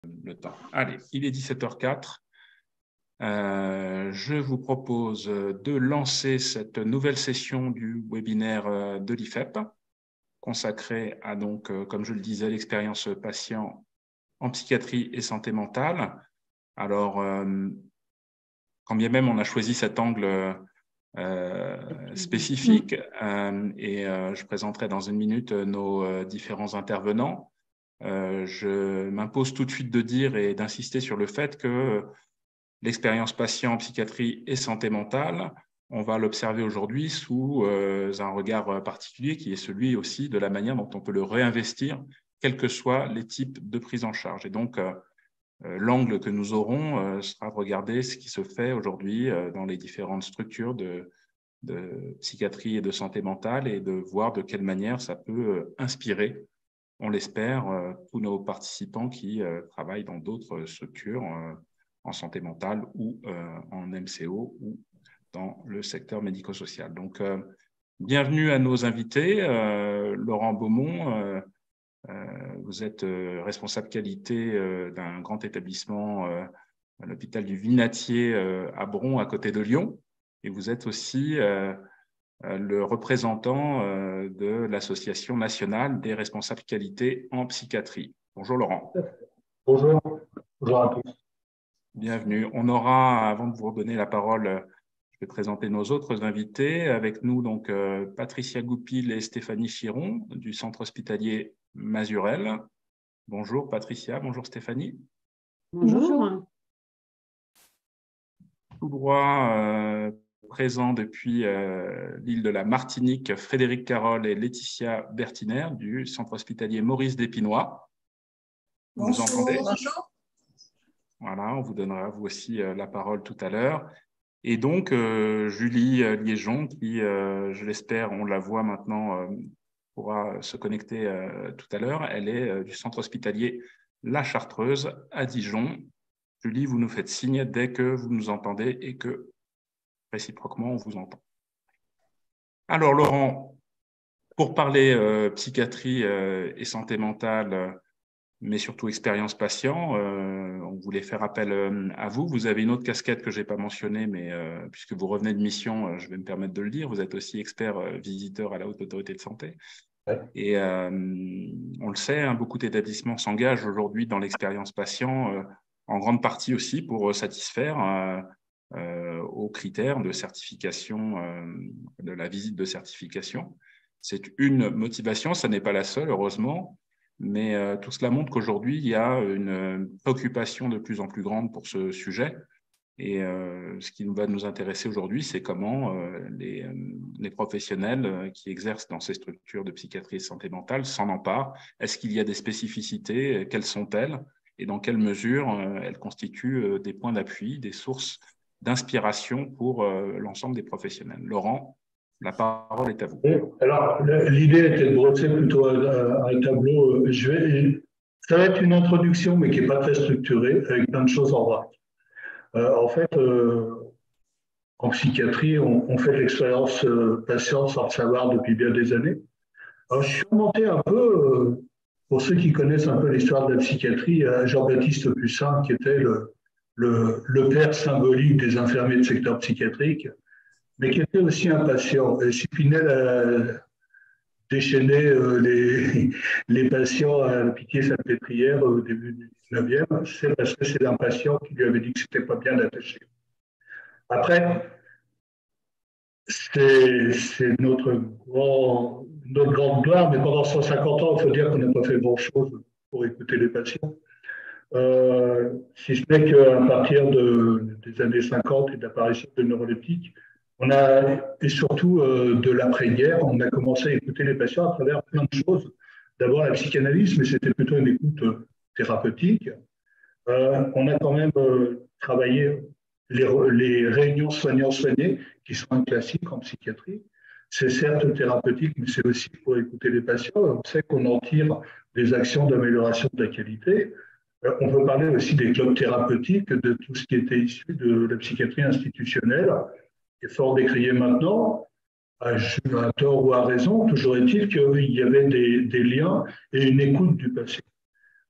le temps. Allez, il est 17h04. Je vous propose de lancer cette nouvelle session du webinaire de l'IFEP, consacrée à, donc, comme je le disais, l'expérience patient en psychiatrie et santé mentale. Alors, quand bien même on a choisi cet angle spécifique, et je présenterai dans une minute nos différents intervenants, je m'impose tout de suite de dire et d'insister sur le fait que l'expérience patient en psychiatrie et santé mentale, on va l'observer aujourd'hui sous un regard particulier qui est celui aussi de la manière dont on peut le réinvestir, quels que soient les types de prise en charge. Et donc, l'angle que nous aurons sera de regarder ce qui se fait aujourd'hui dans les différentes structures de psychiatrie et de santé mentale et de voir de quelle manière ça peut inspirer, on l'espère, tous nos participants qui travaillent dans d'autres structures en santé mentale ou en MCO ou dans le secteur médico-social. Donc, bienvenue à nos invités. Laurent Beaumont, vous êtes responsable qualité d'un grand établissement, l'hôpital du Vinatier à Bron, à côté de Lyon. Et vous êtes aussi le représentant de l'Association nationale des responsables qualité en psychiatrie. Bonjour Laurent. Bonjour, bonjour à tous. Bienvenue. On aura, avant de vous redonner la parole, je vais présenter nos autres invités. Avec nous, donc, Patricia Goupil et Stéphanie Chiron du centre hospitalier Mazurel. Bonjour Patricia, bonjour Stéphanie. Bonjour. Tout droit présent depuis l'île de la Martinique, Frédéric Carole et Laetitia Bertiner du centre hospitalier Maurice d'Épinois. Vous nous entendez ? Bonjour. Voilà, on vous donnera vous aussi la parole tout à l'heure. Et donc, Julie Liégeon, qui, je l'espère, on la voit maintenant, pourra se connecter tout à l'heure. Elle est du centre hospitalier La Chartreuse à Dijon. Julie, vous nous faites signe dès que vous nous entendez et que, réciproquement, on vous entend. Alors, Laurent, pour parler psychiatrie et santé mentale, mais surtout expérience patient, on voulait faire appel à vous. Vous avez une autre casquette que je n'ai pas mentionnée, mais puisque vous revenez de mission, je vais me permettre de le dire. Vous êtes aussi expert visiteur à la Haute Autorité de Santé. Ouais. Et on le sait, hein, beaucoup d'établissements s'engagent aujourd'hui dans l'expérience patient, en grande partie aussi pour satisfaire aux critères de certification, de la visite de certification. C'est une motivation, ça n'est pas la seule, heureusement. Mais tout cela montre qu'aujourd'hui, il y a une préoccupation de plus en plus grande pour ce sujet. Et ce qui va nous intéresser aujourd'hui, c'est comment les professionnels qui exercent dans ces structures de psychiatrie et de santé mentale s'en emparent. Est-ce qu'il y a des spécificités? Quelles sont-elles? Et dans quelle mesure elles constituent des points d'appui, des sources d'inspiration pour l'ensemble des professionnels? Laurent, la parole est à vous. Alors, l'idée était de brosser plutôt un tableau. Ça va être une introduction, mais qui n'est pas très structurée, avec plein de choses en vrac. En fait, en psychiatrie, on fait l'expérience patient sans le savoir depuis bien des années. Alors, je suis remonté un peu, pour ceux qui connaissent un peu l'histoire de la psychiatrie, à Jean-Baptiste Pussin, qui était le père symbolique des infirmiers de secteur psychiatrique, mais qui était aussi un patient. Chipinel déchaîner les patients à la Pitié-Salpêtrière au début du 19e, c'est parce que c'est un patient qui lui avait dit que c'était pas bien d'attacher. Après, c'est notre grande gloire, mais pendant 150 ans, il faut dire qu'on n'a pas fait grand-chose pour écouter les patients. Si ce n'est qu'à partir des années 50 et de l'apparition de neuroleptiques, et surtout de l'après-guerre, on a commencé à écouter les patients à travers plein de choses. D'abord la psychanalyse, mais c'était plutôt une écoute thérapeutique. On a quand même travaillé les réunions soignants-soignés, qui sont un classique en psychiatrie. C'est certes thérapeutique, mais c'est aussi pour écouter les patients. On sait qu'on en tire des actions d'amélioration de la qualité. On peut parler aussi des clubs thérapeutiques, de tout ce qui était issu de la psychiatrie institutionnelle, qui est fort décrié maintenant, à tort ou à raison. Toujours est-il qu'il y avait des liens et une écoute du patient.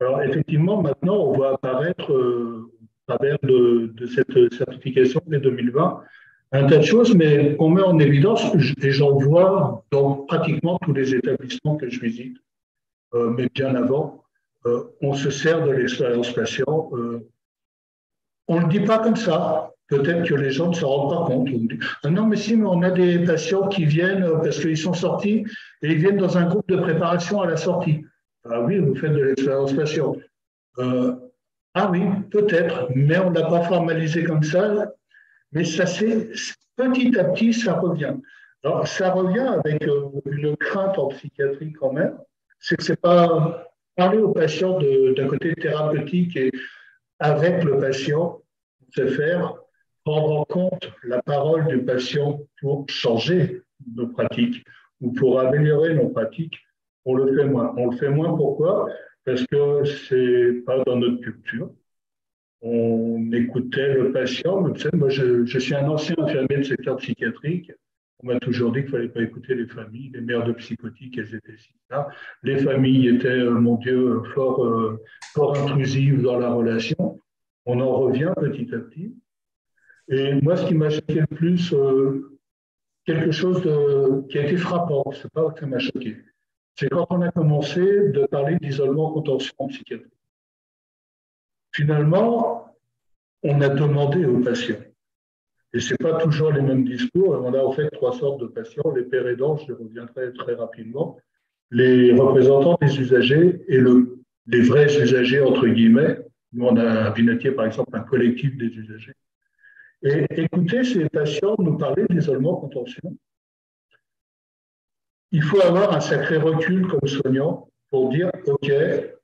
Alors, effectivement, maintenant, on voit apparaître, à travers de cette certification dès 2020, un tas de choses, mais qu'on met en évidence, et j'en vois dans pratiquement tous les établissements que je visite, mais bien avant, on se sert de l'expérience patient. On ne le dit pas comme ça. Peut-être que les gens ne se rendent pas compte. On dit, ah non, mais si, mais on a des patients qui viennent parce qu'ils sont sortis et ils viennent dans un groupe de préparation à la sortie. Ah oui, vous faites de l'expérience patient. Euh, ah oui, peut-être, mais on ne l'a pas formalisé comme ça. Mais ça, c'est petit à petit, ça revient. Alors, ça revient avec une crainte en psychiatrie quand même, c'est que c'est pas parler au patient d'un côté thérapeutique et avec le patient, c'est faire prendre en compte la parole du patient pour changer nos pratiques ou pour améliorer nos pratiques. On le fait moins. On le fait moins pourquoi? Parce que c'est pas dans notre culture. On écoutait le patient. Vous savez, moi, je suis un ancien infirmier de secteur psychiatrique. On m'a toujours dit qu'il ne fallait pas écouter les familles. Les mères de psychotiques, elles étaient si là. Les familles étaient, mon Dieu, fort intrusives dans la relation. On en revient petit à petit. Et moi, ce qui m'a choqué le plus, quelque chose qui a été frappant, c'est pas que ça m'a choqué, c'est quand on a commencé de parler d'isolement contention en psychiatrie. Finalement, on a demandé aux patients. Et ce n'est pas toujours les mêmes discours. On a en fait trois sortes de patients, les pères aidants, je reviendrai très rapidement, les représentants des usagers et les vrais usagers, entre guillemets. Nous, on a à Vinatier, par exemple, un collectif des usagers. Et écoutez ces patients nous parler d'isolement contention. Il faut avoir un sacré recul comme soignant pour dire, OK,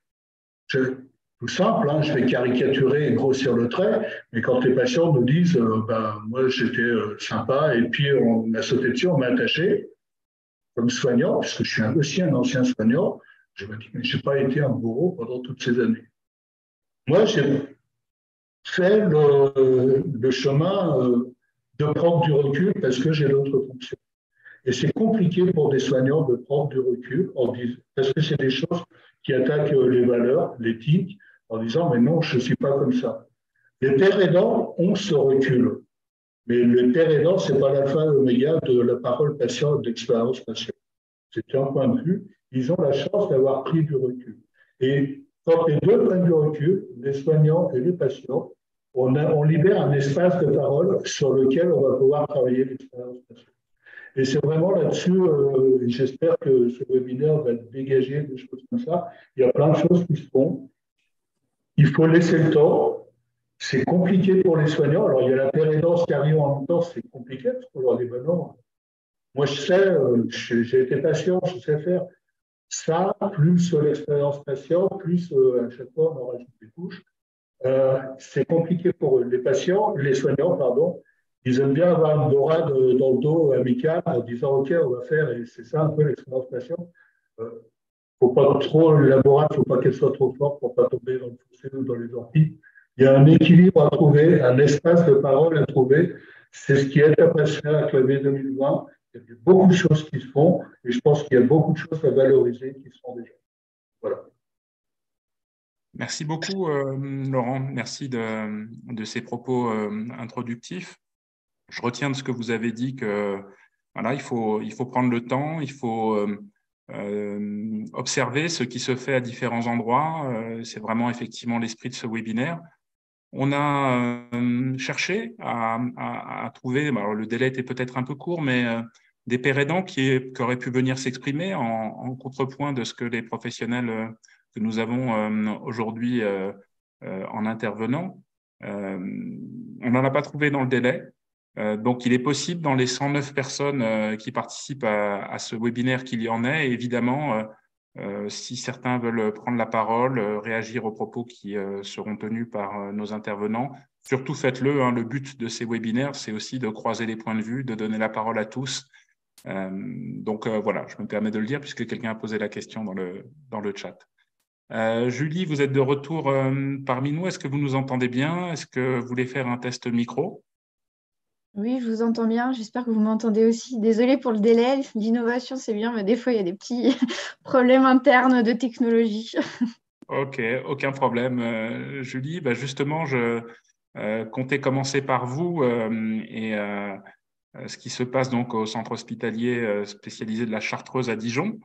tout simple, hein, je vais caricaturer et grossir le trait, mais quand les patients nous disent moi j'étais sympa et puis on m'a sauté dessus, on m'a attaché, comme soignant, puisque je suis aussi un ancien soignant, je me dis, mais je n'ai pas été un bourreau pendant toutes ces années. Moi, j'ai fait le chemin de prendre du recul parce que j'ai l'autre fonction. Et c'est compliqué pour des soignants de prendre du recul parce que c'est des choses qui attaquent les valeurs, l'éthique, en disant mais non, je ne suis pas comme ça. Les pères aidants ont ce recul. Mais le père aidant, ce n'est pas l'alpha et l'oméga de la parole patient et de l'expérience patient. C'est un point de vue. Ils ont la chance d'avoir pris du recul. Et quand les deux prennent du recul, les soignants et les patients, on libère un espace de parole sur lequel on va pouvoir travailler l'expérience patient. Et c'est vraiment là-dessus, j'espère que ce webinaire va dégager des choses comme ça. Il y a plein de choses qui se font. Il faut laisser le temps. C'est compliqué pour les soignants. Alors, il y a la pérédance qui arrive en même temps, c'est compliqué parce qu'on leur dit, ben non. Moi, je sais, j'ai été patient, je sais faire ça, plus l'expérience patient, plus à chaque fois, on en rajoute des couches. C'est compliqué pour eux. Les soignants, pardon, ils aiment bien avoir une dorade dans le dos amicale en disant, OK, on va faire, et c'est ça un peu l'expérience patient. Faut pas trop, la morale, faut pas qu'elle soit trop forte pour pas tomber dans le fossé ou dans les orties. Il y a un équilibre à trouver, un espace de parole à trouver. C'est ce qui est à passer à Clavier 2020. Il y a beaucoup de choses qui se font et je pense qu'il y a beaucoup de choses à valoriser qui se font déjà. Voilà. Merci beaucoup, Laurent. Merci de ces propos introductifs. Je retiens de ce que vous avez dit que voilà, il faut prendre le temps, il faut observer ce qui se fait à différents endroits. C'est vraiment effectivement l'esprit de ce webinaire. On a cherché à trouver, alors le délai était peut-être un peu court, mais des pères aidants qui auraient pu venir s'exprimer en contrepoint de ce que les professionnels que nous avons aujourd'hui en intervenant. On n'en a pas trouvé dans le délai. Donc, il est possible, dans les 109 personnes qui participent à ce webinaire, qu'il y en ait. Et évidemment, si certains veulent prendre la parole, réagir aux propos qui seront tenus par nos intervenants, surtout faites-le. Hein, le but de ces webinaires, c'est aussi de croiser les points de vue, de donner la parole à tous. Donc, voilà, je me permets de le dire puisque quelqu'un a posé la question dans le chat. Julie, vous êtes de retour parmi nous. Est-ce que vous nous entendez bien? Est-ce que vous voulez faire un test micro? Oui, je vous entends bien. J'espère que vous m'entendez aussi. Désolée pour le délai. L'innovation, c'est bien, mais des fois, il y a des petits problèmes internes de technologie. Ok, aucun problème. Julie, bah justement, je comptais commencer par vous et ce qui se passe donc au centre hospitalier spécialisé de la Chartreuse à Dijon,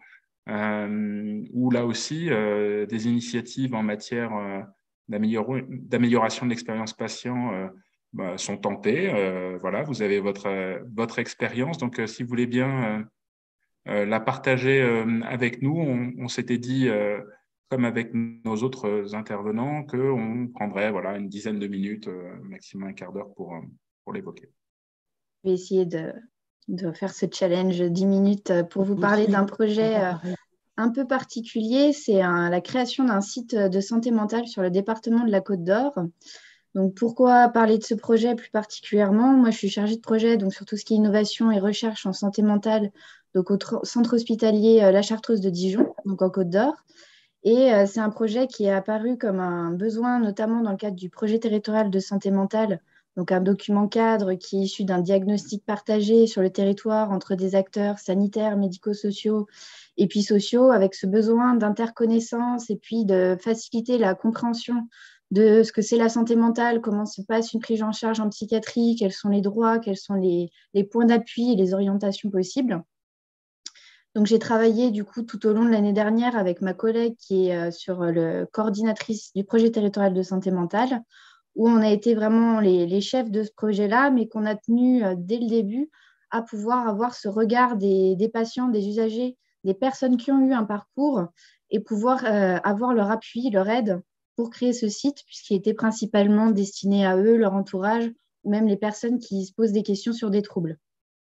où là aussi des initiatives en matière d'amélioration de l'expérience patient bah, sont tentées. Voilà, vous avez votre expérience. Donc, si vous voulez bien la partager avec nous, on s'était dit, comme avec nos autres intervenants, qu'on prendrait voilà, une dizaine de minutes, maximum un quart d'heure pour l'évoquer. Je vais essayer de faire ce challenge 10 minutes pour vous parler d'un projet un peu particulier. C'est la création d'un site de santé mentale sur le département de la Côte d'Or. Donc, pourquoi parler de ce projet plus particulièrement? Moi, je suis chargée de projet donc, sur tout ce qui est innovation et recherche en santé mentale donc, au centre hospitalier La Chartreuse de Dijon, donc en Côte d'Or. Et c'est un projet qui est apparu comme un besoin, notamment dans le cadre du projet territorial de santé mentale, donc un document cadre qui est issu d'un diagnostic partagé sur le territoire entre des acteurs sanitaires, médico-sociaux et puis sociaux, avec ce besoin d'interconnaissance et puis de faciliter la compréhension de ce que c'est la santé mentale, comment se passe une prise en charge en psychiatrie, quels sont les droits, quels sont les points d'appui et les orientations possibles. Donc, j'ai travaillé du coup tout au long de l'année dernière avec ma collègue qui est sur le coordinatrice du projet territorial de santé mentale, où on a été vraiment les chefs de ce projet-là, mais qu'on a tenu dès le début à pouvoir avoir ce regard des patients, des usagers, des personnes qui ont eu un parcours et pouvoir avoir leur appui, leur aide pour créer ce site, puisqu'il était principalement destiné à eux, leur entourage, ou même les personnes qui se posent des questions sur des troubles.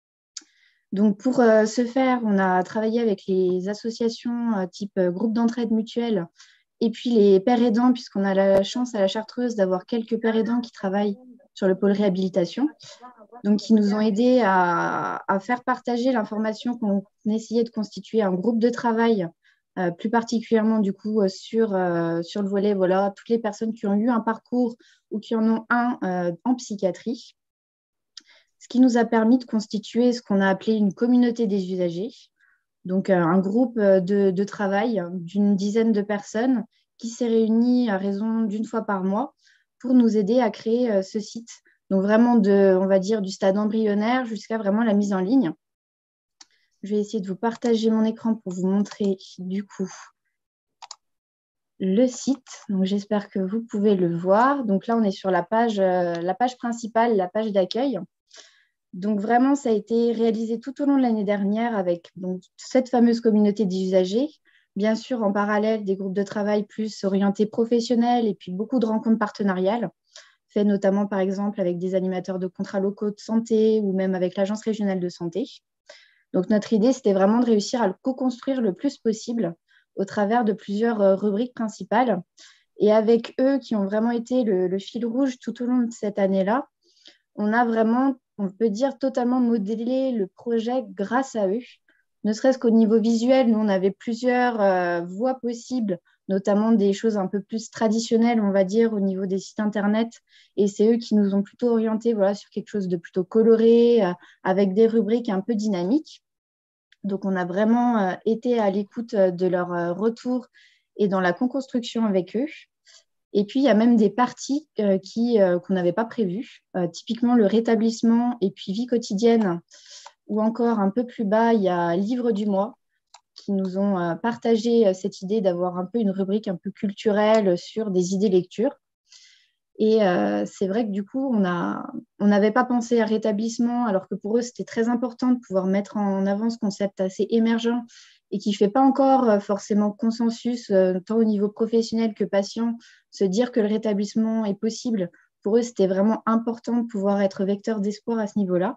Donc, pour ce faire, on a travaillé avec les associations type groupe d'entraide mutuelle et puis les pères aidants, puisqu'on a la chance à la Chartreuse d'avoir quelques pères aidants qui travaillent sur le pôle réhabilitation. Donc, qui nous ont aidés à faire partager l'information qu'on essayait de constituer un groupe de travail, plus particulièrement du coup sur le volet, voilà, toutes les personnes qui ont eu un parcours ou qui en ont un en psychiatrie. Ce qui nous a permis de constituer ce qu'on a appelé une communauté des usagers, donc un groupe de travail d'une dizaine de personnes qui s'est réuni à raison d'une fois par mois pour nous aider à créer ce site. Donc vraiment on va dire, du stade embryonnaire jusqu'à vraiment la mise en ligne. Je vais essayer de vous partager mon écran pour vous montrer du coup le site. Donc j'espère que vous pouvez le voir. Donc là, on est sur la page principale, la page d'accueil. Donc vraiment, ça a été réalisé tout au long de l'année dernière avec donc, cette fameuse communauté d'usagers, bien sûr en parallèle des groupes de travail plus orientés professionnels et puis beaucoup de rencontres partenariales, faites notamment par exemple avec des animateurs de contrats locaux de santé ou même avec l'Agence régionale de santé. Donc notre idée, c'était vraiment de réussir à le co-construire le plus possible au travers de plusieurs rubriques principales. Et avec eux qui ont vraiment été le fil rouge tout au long de cette année-là, on a vraiment, on peut dire, totalement modélé le projet grâce à eux. Ne serait-ce qu'au niveau visuel, nous, on avait plusieurs voies possibles, notamment des choses un peu plus traditionnelles, on va dire, au niveau des sites Internet. Et c'est eux qui nous ont plutôt orientés voilà, sur quelque chose de plutôt coloré, avec des rubriques un peu dynamiques. Donc, on a vraiment été à l'écoute de leur retour et dans la co-construction avec eux. Et puis, il y a même des parties qu'on n'avait pas prévues, typiquement le rétablissement et puis vie quotidienne, ou encore un peu plus bas, il y a livre du mois, qui nous ont partagé cette idée d'avoir un peu une rubrique un peu culturelle sur des idées lecture. Et c'est vrai que du coup, on n'avait pas pensé à rétablissement, alors que pour eux, c'était très important de pouvoir mettre en avant ce concept assez émergent et qui ne fait pas encore forcément consensus, tant au niveau professionnel que patient, se dire que le rétablissement est possible. Pour eux, c'était vraiment important de pouvoir être vecteur d'espoir à ce niveau-là.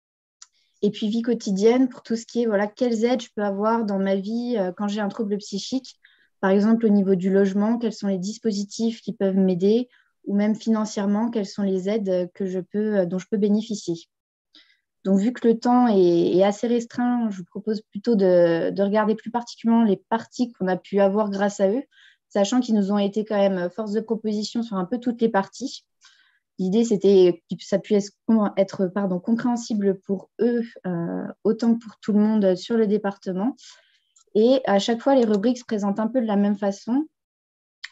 Et puis, vie quotidienne, pour tout ce qui est, voilà, quelles aides je peux avoir dans ma vie quand j'ai un trouble psychique. Par exemple, au niveau du logement, quels sont les dispositifs qui peuvent m'aider, ou même financièrement, quelles sont les aides dont je peux bénéficier. Donc, vu que le temps est assez restreint, je vous propose plutôt de regarder plus particulièrement les parties qu'on a pu avoir grâce à eux, sachant qu'ils nous ont été quand même force de proposition sur un peu toutes les parties. L'idée, c'était que ça puisse être compréhensible pour eux, autant que pour tout le monde sur le département. Et à chaque fois, les rubriques se présentent un peu de la même façon.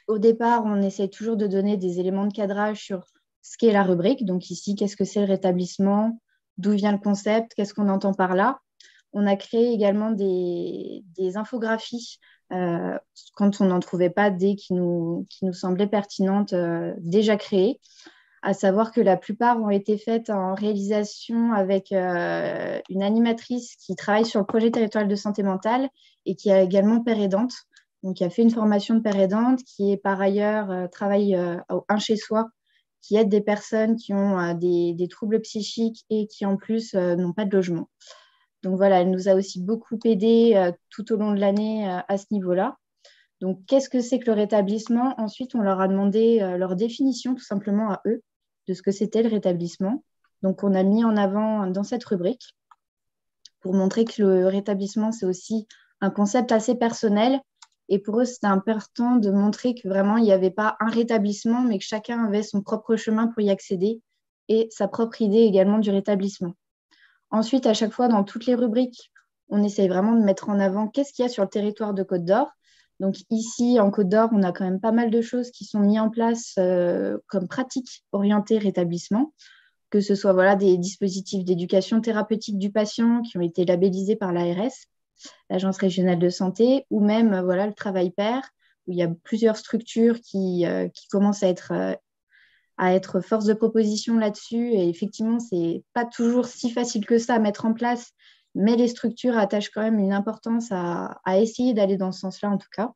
au départ, on essaie toujours de donner des éléments de cadrage sur ce qu'est la rubrique. Donc ici, qu'est-ce que c'est le rétablissement? D'où vient le concept? Qu'est-ce qu'on entend par là? On a créé également des infographies quand on n'en trouvait pas des qui nous semblaient pertinentes déjà créées, à savoir que la plupart ont été faites en réalisation avec une animatrice qui travaille sur le projet territorial de santé mentale et qui est également père aidante. Donc, qui a fait une formation de père aidante, qui est par ailleurs travaille au un chez soi, qui aide des personnes qui ont des troubles psychiques et qui en plus n'ont pas de logement. Donc voilà, elle nous a aussi beaucoup aidé tout au long de l'année à ce niveau-là. Donc, qu'est-ce que c'est que le rétablissement? Ensuite, on leur a demandé leur définition tout simplement à eux de ce que c'était le rétablissement. Donc, on a mis en avant dans cette rubrique pour montrer que le rétablissement, c'est aussi un concept assez personnel. Et pour eux, c'était important de montrer que vraiment, il n'y avait pas un rétablissement, mais que chacun avait son propre chemin pour y accéder et sa propre idée également du rétablissement. Ensuite, à chaque fois, dans toutes les rubriques, on essaye vraiment de mettre en avant qu'est-ce qu'il y a sur le territoire de Côte d'Or. Donc ici, en Côte d'Or, on a quand même pas mal de choses qui sont mises en place comme pratiques orientées rétablissement, que ce soit voilà, des dispositifs d'éducation thérapeutique du patient qui ont été labellisés par l'ARS, l'Agence régionale de santé, ou même voilà, le travail pair, où il y a plusieurs structures qui commencent à être force de proposition là-dessus. Et effectivement, ce n'est pas toujours si facile que ça à mettre en place, mais les structures attachent quand même une importance à essayer d'aller dans ce sens-là, en tout cas.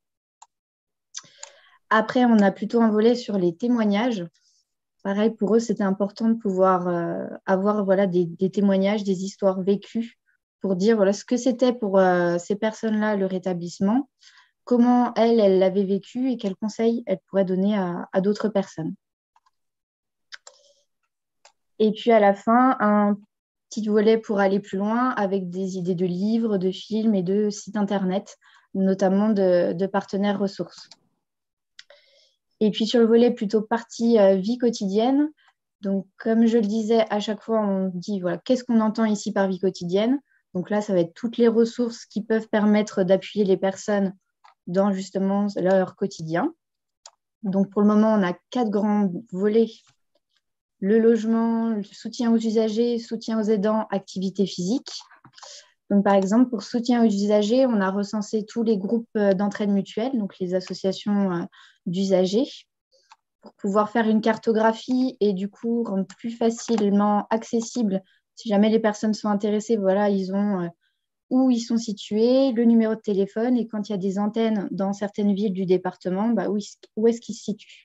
Après, on a plutôt un volet sur les témoignages. Pareil, pour eux, c'était important de pouvoir avoir voilà, des témoignages, des histoires vécues pour dire voilà, ce que c'était pour ces personnes-là, le rétablissement, comment elles l'avaient vécu et quels conseils elles pourraient donner à d'autres personnes. Et puis à la fin, un petit volet pour aller plus loin avec des idées de livres, de films et de sites internet, notamment de partenaires ressources. Et puis sur le volet plutôt partie vie quotidienne, donc comme je le disais, à chaque fois on dit voilà, qu'est-ce qu'on entend ici par vie quotidienne? Donc là, ça va être toutes les ressources qui peuvent permettre d'appuyer les personnes dans justement leur quotidien. Donc pour le moment, on a 4 grands volets: le logement, le soutien aux usagers, soutien aux aidants, activité physique. Donc, par exemple, pour soutien aux usagers, on a recensé tous les groupes d'entraide mutuelle, donc les associations d'usagers, pour pouvoir faire une cartographie et du coup rendre plus facilement accessible, si jamais les personnes sont intéressées, voilà, ils ont où ils sont situés, le numéro de téléphone et quand il y a des antennes dans certaines villes du département, bah, où est-ce qu'ils se situent.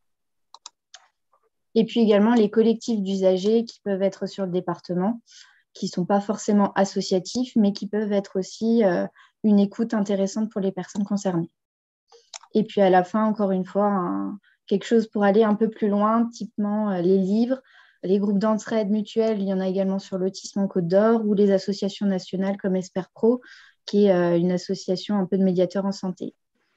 Et puis également les collectifs d'usagers qui peuvent être sur le département, qui ne sont pas forcément associatifs, mais qui peuvent être aussi une écoute intéressante pour les personnes concernées. Et puis à la fin, encore une fois, quelque chose pour aller un peu plus loin, typiquement les livres, les groupes d'entraide mutuelle, il y en a également sur l'autisme en Côte d'Or, ou les associations nationales comme EsperPro, qui est une association un peu de médiateurs en santé.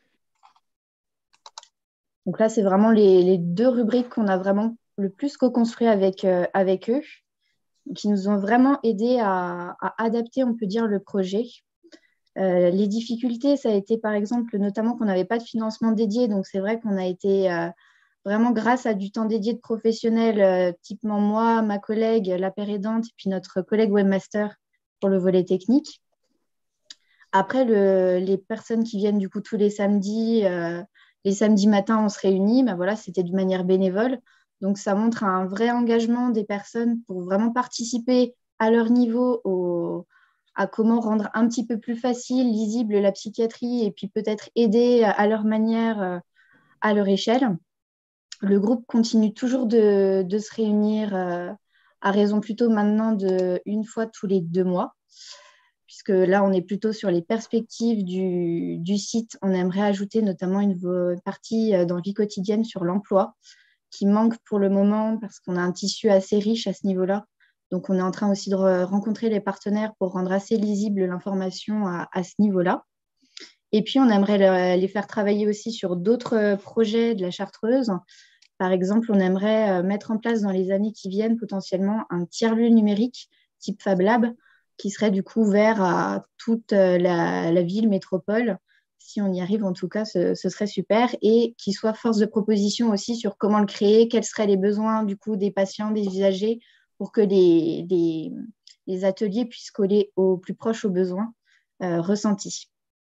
Donc là, c'est vraiment les 2 rubriques qu'on a vraiment le plus co-construit avec eux, qui nous ont vraiment aidés à adapter, on peut dire, le projet. Les difficultés, ça a été par exemple notamment qu'on n'avait pas de financement dédié, donc c'est vrai qu'on a été vraiment grâce à du temps dédié de professionnels, typiquement moi, ma collègue, la père aidante, et puis notre collègue webmaster pour le volet technique. Après, les personnes qui viennent du coup tous les samedis matins, on se réunit, ben voilà, c'était d'une manière bénévole. Donc, ça montre un vrai engagement des personnes pour vraiment participer à leur niveau à comment rendre un petit peu plus facile, lisible la psychiatrie et puis peut-être aider à leur manière, à leur échelle. Le groupe continue toujours de se réunir à raison plutôt maintenant d'une fois tous les 2 mois, puisque là, on est plutôt sur les perspectives du site. On aimerait ajouter notamment une partie dans vie quotidienne sur l'emploi, qui manque pour le moment parce qu'on a un tissu assez riche à ce niveau-là. Donc, on est en train aussi de rencontrer les partenaires pour rendre assez lisible l'information à ce niveau-là. Et puis, on aimerait les faire travailler aussi sur d'autres projets de la Chartreuse. Par exemple, on aimerait mettre en place dans les années qui viennent potentiellement un tiers-lieu numérique type Fab Lab qui serait du coup ouvert à toute la ville métropole. Si on y arrive, en tout cas, ce serait super. Et qu'il soit force de proposition aussi sur comment le créer, quels seraient les besoins du coup, des patients, des usagers, pour que les ateliers puissent coller au plus proche aux besoins ressentis.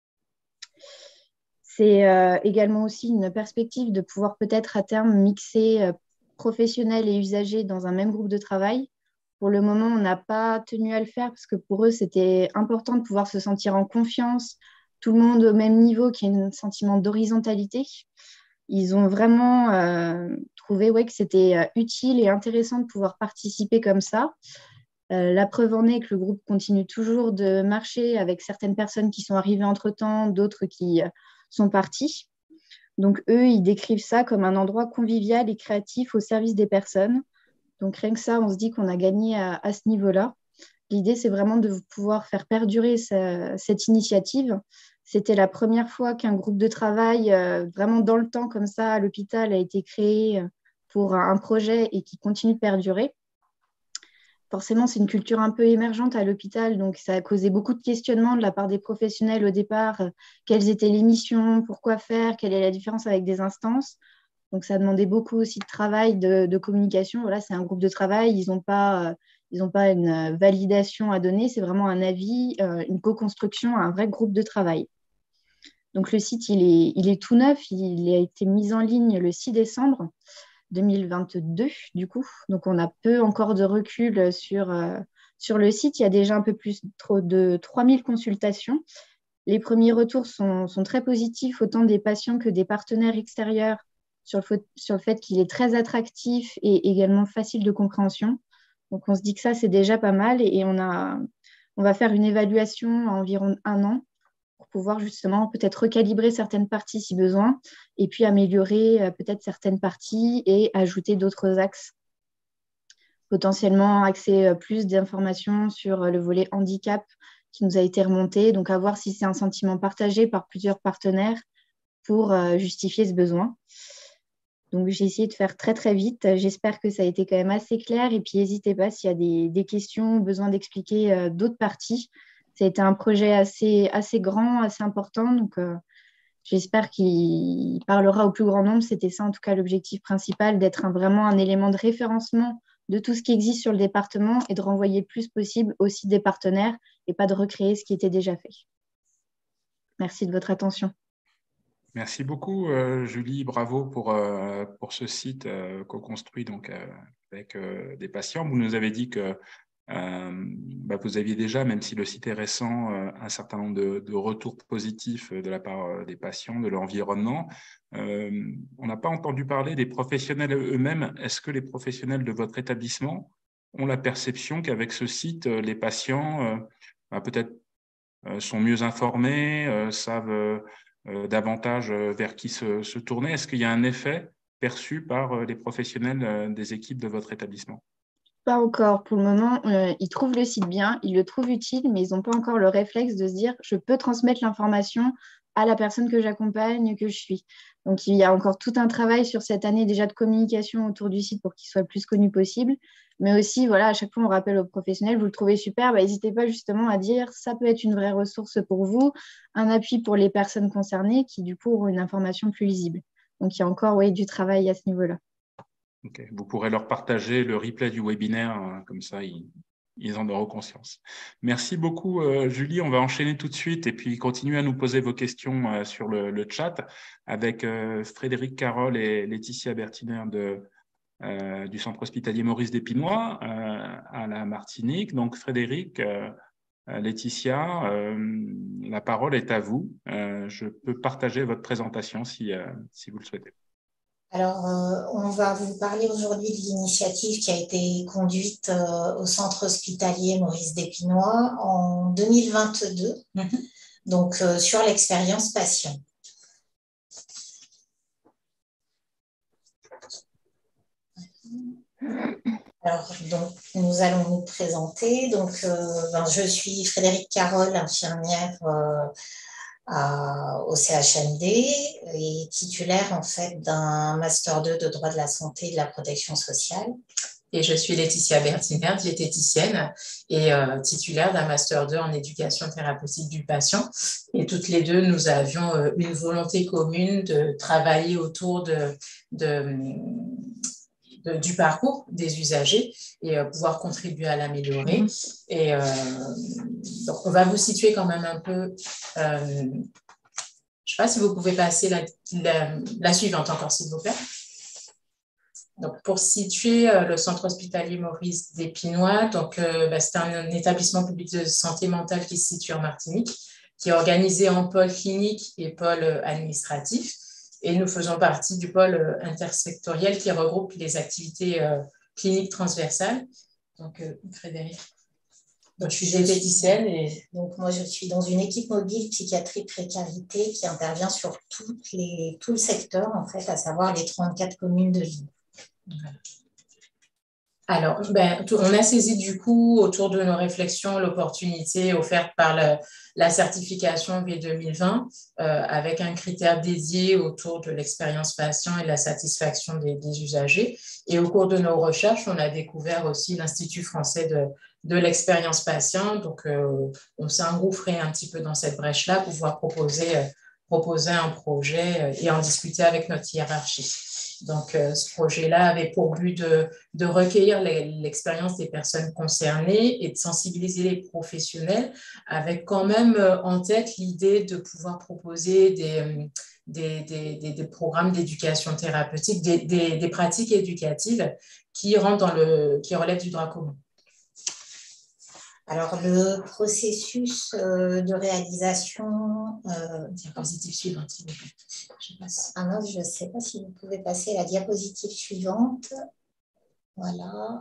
C'est également aussi une perspective de pouvoir peut-être à terme mixer professionnels et usagers dans un même groupe de travail. Pour le moment, on n'a pas tenu à le faire parce que pour eux, c'était important de pouvoir se sentir en confiance, tout le monde au même niveau, qu'il y ait un sentiment d'horizontalité. Ils ont vraiment trouvé que c'était utile et intéressant de pouvoir participer comme ça. La preuve en est que le groupe continue toujours de marcher avec certaines personnes qui sont arrivées entre-temps, d'autres qui sont parties. Donc, eux, ils décrivent ça comme un endroit convivial et créatif au service des personnes. Donc, rien que ça, on se dit qu'on a gagné à ce niveau-là. L'idée, c'est vraiment de pouvoir faire perdurer cette initiative. C'était la première fois qu'un groupe de travail, vraiment dans le temps, comme ça, à l'hôpital, a été créé pour un projet et qui continue de perdurer. Forcément, c'est une culture un peu émergente à l'hôpital, donc ça a causé beaucoup de questionnements de la part des professionnels au départ. Quelles étaient les missions, pourquoi faire, quelle est la différence avec des instances. Donc, ça a demandé beaucoup aussi de travail, de communication. Voilà, c'est un groupe de travail, ils n'ont pas une validation à donner, c'est vraiment un avis, une co-construction, un vrai groupe de travail. Donc, le site, il est tout neuf, il a été mis en ligne le 6 décembre 2022, du coup. Donc, on a peu encore de recul sur le site. Il y a déjà un peu plus de 3000 consultations. Les premiers retours sont très positifs, autant des patients que des partenaires extérieurs, sur le fait qu'il est très attractif et également facile de compréhension. Donc, on se dit que ça, c'est déjà pas mal. Et on va faire une évaluation à environ 1 an pour pouvoir justement peut-être recalibrer certaines parties si besoin, et puis améliorer peut-être certaines parties et ajouter d'autres axes. Potentiellement axer plus d'informations sur le volet handicap qui nous a été remonté, donc à voir si c'est un sentiment partagé par plusieurs partenaires pour justifier ce besoin. Donc, j'ai essayé de faire très, très vite. J'espère que ça a été quand même assez clair. Et puis, n'hésitez pas s'il y a des questions, besoin d'expliquer d'autres parties. Ça a été un projet assez grand, assez important. Donc, j'espère qu'il parlera au plus grand nombre. C'était ça, en tout cas, l'objectif principal, d'être vraiment un élément de référencement de tout ce qui existe sur le département et de renvoyer le plus possible aussi des partenaires et pas de recréer ce qui était déjà fait. Merci de votre attention. Merci beaucoup, Julie. Bravo pour ce site co-construit donc, avec des patients. Vous nous avez dit que vous aviez déjà, même si le site est récent, un certain nombre de retours positifs de la part des patients, de l'environnement. On n'a pas entendu parler des professionnels eux-mêmes. Est-ce que les professionnels de votre établissement ont la perception qu'avec ce site, les patients peut-être sont mieux informés, savent davantage vers qui se tourner? Est-ce qu'il y a un effet perçu par les professionnels des équipes de votre établissement? Pas encore. Pour le moment, ils trouvent le site bien, ils le trouvent utile, mais ils n'ont pas encore le réflexe de se dire je peux transmettre l'information à la personne que j'accompagne, que je suis. Donc, il y a encore tout un travail sur cette année déjà de communication autour du site pour qu'il soit le plus connu possible. Mais aussi, voilà, à chaque fois, on rappelle aux professionnels, vous le trouvez super, n'hésitez pas justement à dire ça peut être une vraie ressource pour vous, un appui pour les personnes concernées qui, du coup, auront une information plus lisible. Donc, il y a encore du travail à ce niveau-là. Okay. Vous pourrez leur partager le replay du webinaire, comme ça, ils en auront conscience. Merci beaucoup, Julie. On va enchaîner tout de suite et puis continuer à nous poser vos questions sur le chat avec Frédéric Carole et Laetitia Bertiner du Centre hospitalier Maurice Despinois à la Martinique. Donc, Frédéric, Laetitia, la parole est à vous. Je peux partager votre présentation si vous le souhaitez. Alors, on va vous parler aujourd'hui de l'initiative qui a été conduite au centre hospitalier Maurice Despinois en 2022, donc sur l'expérience patient. Alors, donc, nous allons nous présenter. Donc, je suis Frédéric Carole, infirmière au CHMD et titulaire en fait d'un Master 2 de droit de la santé et de la protection sociale. Et je suis Laetitia Bertiner, diététicienne et titulaire d'un Master 2 en éducation thérapeutique du patient. Et toutes les deux, nous avions une volonté commune de travailler autour du parcours des usagers et pouvoir contribuer à l'améliorer. Et donc, on va vous situer quand même un peu... je ne sais pas si vous pouvez passer la suivante encore, s'il vous plaît. Donc, pour situer le centre hospitalier Maurice Despinois, c'est un établissement public de santé mentale qui se situe en Martinique, qui est organisé en pôle clinique et pôle administratif. Et nous faisons partie du pôle intersectoriel qui regroupe les activités cliniques transversales. Donc, Frédéric. Donc, je suis diététicienne. Donc, moi, je suis dans une équipe mobile psychiatrie précarité qui intervient sur tout le secteur, en fait, à savoir les 34 communes de l'île. Alors, on a saisi du coup, autour de nos réflexions, l'opportunité offerte par la certification V2020 avec un critère dédié autour de l'expérience patient et de la satisfaction des usagers. Et au cours de nos recherches, on a découvert aussi l'Institut français de l'expérience patient. Donc, on s'est engouffré un petit peu dans cette brèche-là pour pouvoir proposer un projet et en discuter avec notre hiérarchie. Donc, ce projet-là avait pour but de recueillir l'expérience des personnes concernées et de sensibiliser les professionnels avec quand même en tête l'idée de pouvoir proposer des programmes d'éducation thérapeutique, des pratiques éducatives qui relèvent du droit commun. Alors, le processus de réalisation... Diapositive suivante, s'il vous plaît. Je ne sais pas si vous pouvez passer la diapositive suivante. Voilà.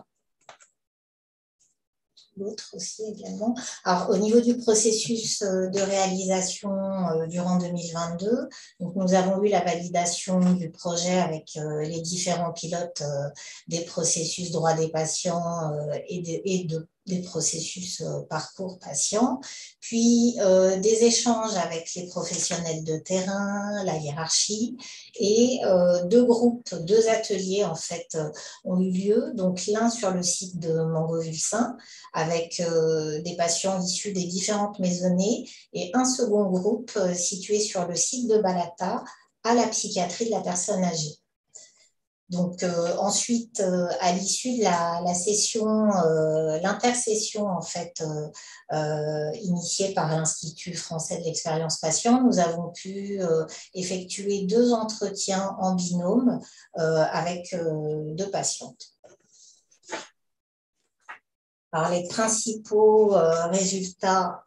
L'autre aussi également. Alors, au niveau du processus de réalisation durant 2022, donc nous avons eu la validation du projet avec les différents pilotes des processus droit des patients des processus parcours patients, puis des échanges avec les professionnels de terrain, la hiérarchie, et deux ateliers en fait ont eu lieu, donc l'un sur le site de Mangovulsin avec des patients issus des différentes maisonnées et un second groupe situé sur le site de Balata à la psychiatrie de la personne âgée. Donc ensuite, à l'issue de la session, l'intersession en fait initiée par l'Institut français de l'expérience patient, nous avons pu effectuer 2 entretiens en binôme avec 2 patientes. Alors, les principaux résultats,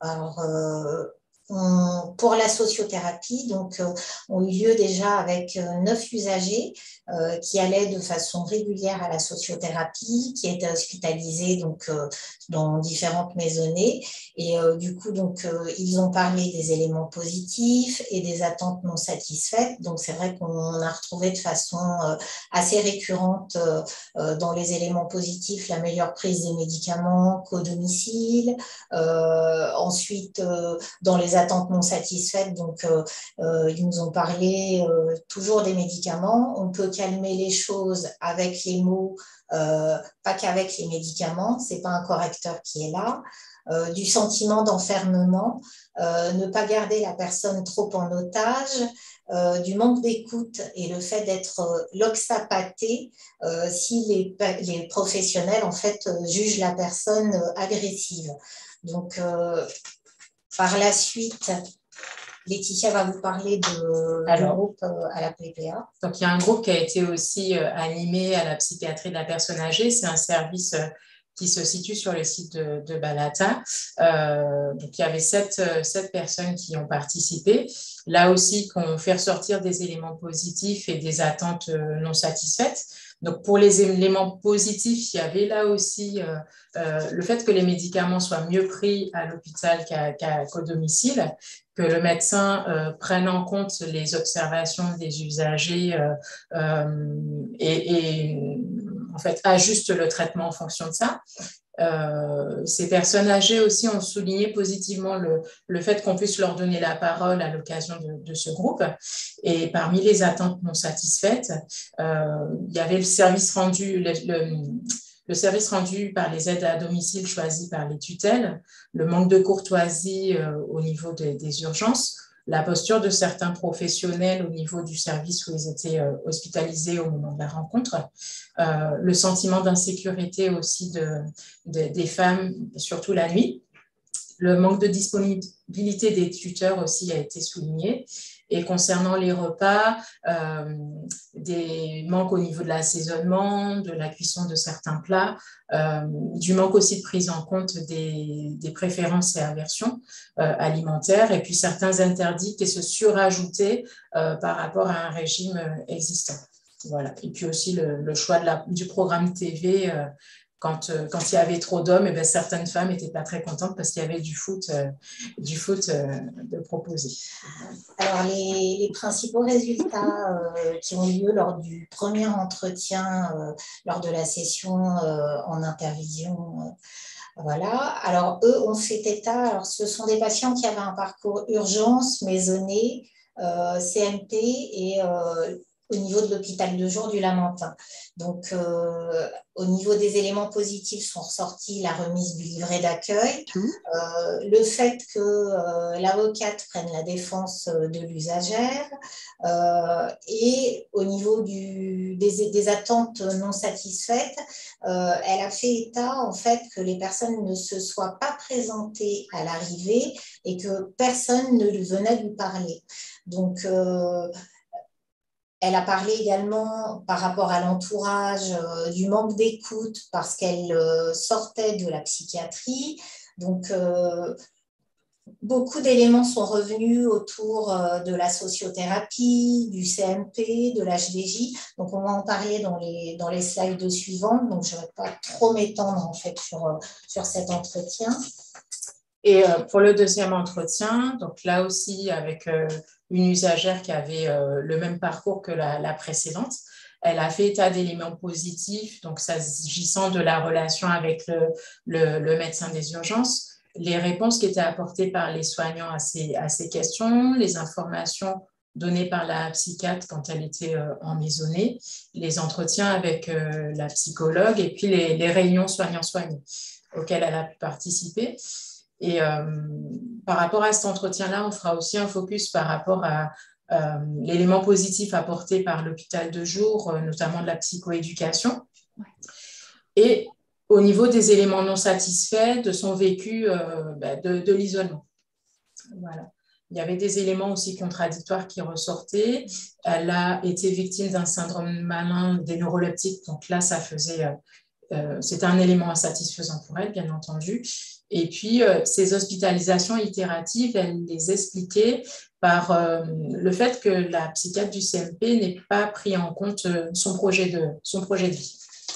pour la sociothérapie, donc, ont eu lieu déjà avec 9 usagers qui allaient de façon régulière à la sociothérapie, qui étaient hospitalisés donc, dans différentes maisonnées. Et du coup, donc, ils ont parlé des éléments positifs et des attentes non satisfaites. Donc, c'est vrai qu'on a retrouvé de façon assez récurrente dans les éléments positifs la meilleure prise des médicaments qu'au domicile. Ensuite, dans les attentes non satisfaites, donc ils nous ont parlé toujours des médicaments. On peut calmer les choses avec les mots, pas qu'avec les médicaments, c'est pas un correcteur qui est là. Du sentiment d'enfermement, ne pas garder la personne trop en otage, du manque d'écoute et le fait d'être loxapaté si les professionnels en fait jugent la personne agressive. Donc par la suite, Laetitia va vous parler du groupe à la PPA. Donc, il y a un groupe qui a été aussi animé à la psychiatrie de la personne âgée. C'est un service qui se situe sur le site de Balata. Donc, il y avait 7 personnes qui ont participé. Là aussi, qu'on fait ressortir des éléments positifs et des attentes non satisfaites. Donc, pour les éléments positifs, il y avait là aussi le fait que les médicaments soient mieux pris à l'hôpital qu'au domicile, que le médecin prenne en compte les observations des usagers et en fait ajuste le traitement en fonction de ça. Ces personnes âgées aussi ont souligné positivement le fait qu'on puisse leur donner la parole à l'occasion de ce groupe. Et parmi les attentes non satisfaites, il y avait le service rendu, le service rendu par les aides à domicile choisies par les tutelles, le manque de courtoisie au niveau des urgences, la posture de certains professionnels au niveau du service où ils étaient hospitalisés au moment de la rencontre, le sentiment d'insécurité aussi des femmes, surtout la nuit. Le manque de disponibilité des tuteurs aussi a été souligné. Et concernant les repas, des manques au niveau de l'assaisonnement, de la cuisson de certains plats, du manque aussi de prise en compte des préférences et aversions alimentaires, et puis certains interdits qui se surajoutaient par rapport à un régime existant. Voilà. Et puis aussi le choix du programme TV. Quand il y avait trop d'hommes, eh bien, certaines femmes n'étaient pas très contentes parce qu'il y avait du foot de proposer. Alors, les principaux résultats qui ont eu lieu lors du premier entretien, lors de la session en intervision, voilà. Alors, eux ont fait état, alors, ce sont des patients qui avaient un parcours urgence, maisonnée, CMP et au niveau de l'hôpital de jour du Lamentin. Donc, au niveau des éléments positifs sont ressortis la remise du livret d'accueil, le fait que l'avocate prenne la défense de l'usagère et au niveau des attentes non satisfaites, elle a fait état en fait que les personnes ne se soient pas présentées à l'arrivée et que personne ne venait lui parler. Donc, elle a parlé également par rapport à l'entourage du manque d'écoute parce qu'elle sortait de la psychiatrie. Donc, beaucoup d'éléments sont revenus autour de la sociothérapie, du CMP, de l'HDJ. Donc, on va en parler dans les slides suivantes. Donc, je ne vais pas trop m'étendre en fait sur cet entretien. Et pour le deuxième entretien, donc là aussi avec une usagère qui avait le même parcours que la précédente, elle a fait état d'éléments positifs, donc s'agissant de la relation avec le médecin des urgences, les réponses qui étaient apportées par les soignants à ces questions, les informations données par la psychiatre quand elle était en maisonnée, les entretiens avec la psychologue et puis les réunions soignants-soignés auxquelles elle a pu participer. Et par rapport à cet entretien-là, on fera aussi un focus par rapport à l'élément positif apporté par l'hôpital de jour, notamment de la psychoéducation. Et au niveau des éléments non satisfaits, de son vécu de l'isolement. Voilà. Il y avait des éléments aussi contradictoires qui ressortaient. Elle a été victime d'un syndrome malin des neuroleptiques. Donc là, ça faisait... c'était un élément insatisfaisant pour elle, bien entendu. Et puis, ces hospitalisations itératives, elle les expliquait par le fait que la psychiatre du CMP n'ait pas pris en compte son projet de vie.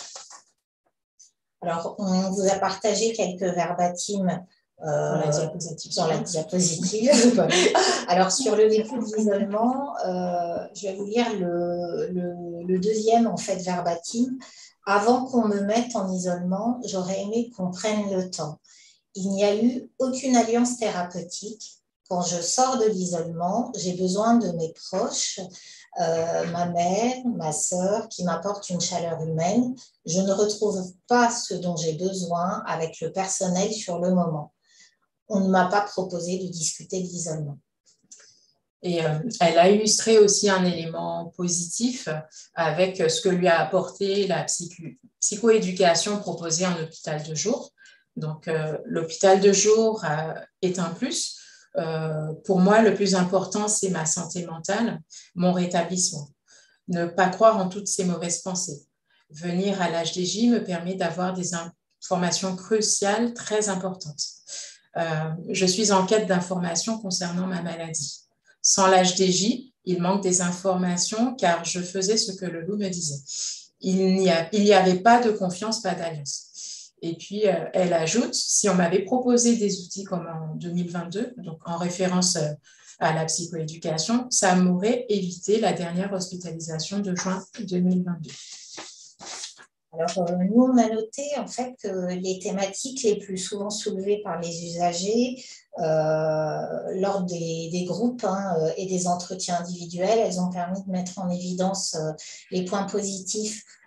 Alors, on vous a partagé quelques verbatims dans la diapositive. Alors, sur le vécu de l'isolement, je vais vous lire le deuxième en fait, verbatim. Avant qu'on me mette en isolement, j'aurais aimé qu'on prenne le temps. Il n'y a eu aucune alliance thérapeutique. Quand je sors de l'isolement, j'ai besoin de mes proches, ma mère, ma sœur, qui m'apportent une chaleur humaine. Je ne retrouve pas ce dont j'ai besoin avec le personnel sur le moment. On ne m'a pas proposé de discuter de l'isolement. Et elle a illustré aussi un élément positif avec ce que lui a apporté la psychoéducation proposée en hôpital de jour. Donc, l'hôpital de jour est un plus. Pour moi, le plus important, c'est ma santé mentale, mon rétablissement. Ne pas croire en toutes ces mauvaises pensées. Venir à l'HDJ me permet d'avoir des informations cruciales très importantes. Je suis en quête d'informations concernant ma maladie. Sans l'HDJ, il manque des informations car je faisais ce que le loup me disait. Il n'y avait pas de confiance, pas d'alliance. Et puis, elle ajoute, si on m'avait proposé des outils comme en 2022, donc en référence à la psychoéducation, ça m'aurait évité la dernière hospitalisation de juin 2022. Alors, nous, on a noté en fait que les thématiques les plus souvent soulevées par les usagers lors des groupes et des entretiens individuels, elles ont permis de mettre en évidence les points positifs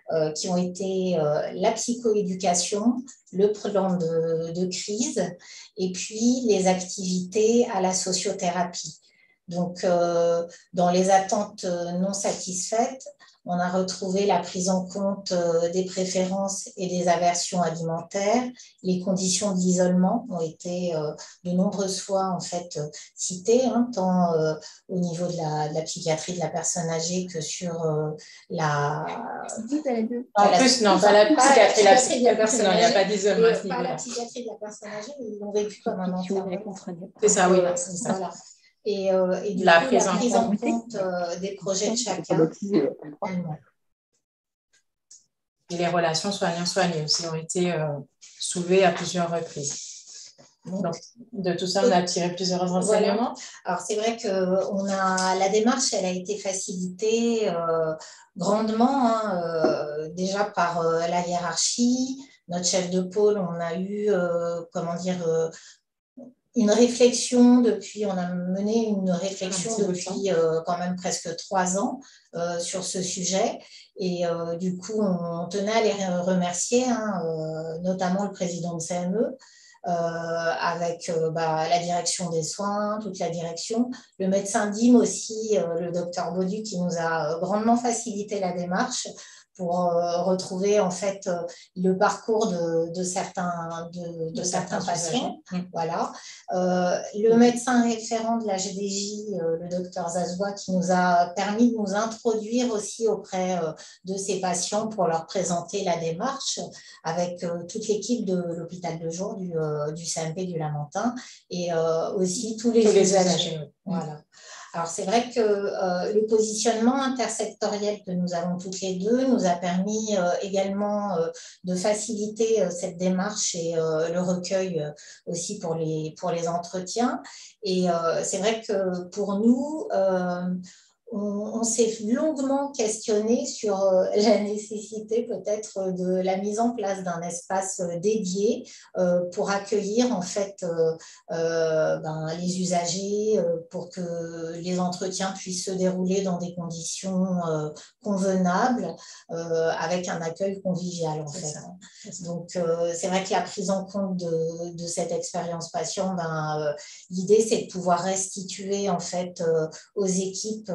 qui ont été la psychoéducation, le plan de crise et puis les activités à la sociothérapie. Donc, dans les attentes non satisfaites, on a retrouvé la prise en compte des préférences et des aversions alimentaires. Les conditions d'isolement ont été de nombreuses fois en fait citées, hein, tant au niveau de la psychiatrie de la personne âgée que sur la... En plus, non, pas la psychiatrie de la personne âgée. Non, il n'y a pas d'isolement à ce Pas niveau-là. la psychiatrie de la personne âgée, mais ils l'ont vécu comme un enfermement. C'est ça, oui, c'est ça. Voilà. Et du coup, la prise en compte des projets de chacun. Et les relations soignants-soignés aussi ont été soulevées à plusieurs reprises. Donc, de tout ça, on a tiré plusieurs renseignements. Voilà. Alors, c'est vrai que la démarche, elle a été facilitée grandement, hein, déjà par la hiérarchie. Notre chef de pôle, on a eu, une réflexion on a mené une réflexion depuis quand même presque 3 ans sur ce sujet. Et du coup, on tenait à les remercier, hein, notamment le président de CME, avec la direction des soins, toute la direction, le médecin DIM aussi, le docteur Baudu, qui nous a grandement facilité la démarche pour retrouver en fait le parcours de certains patients. Voilà. Le médecin référent de la GDJ, le docteur Zazwa, qui nous a permis de nous introduire aussi auprès de ces patients pour leur présenter la démarche avec toute l'équipe de l'hôpital de jour du CMP du Lamentin et aussi tous les usagers. Voilà. Alors, c'est vrai que le positionnement intersectoriel que nous avons toutes les deux nous a permis également de faciliter cette démarche et le recueil aussi pour les entretiens. Et c'est vrai que pour nous, on s'est longuement questionné sur la nécessité peut-être de la mise en place d'un espace dédié pour accueillir en fait les usagers, pour que les entretiens puissent se dérouler dans des conditions convenables, avec un accueil convivial en fait. Donc c'est vrai que la prise en compte de cette expérience patient, l'idée c'est de pouvoir restituer en fait aux équipes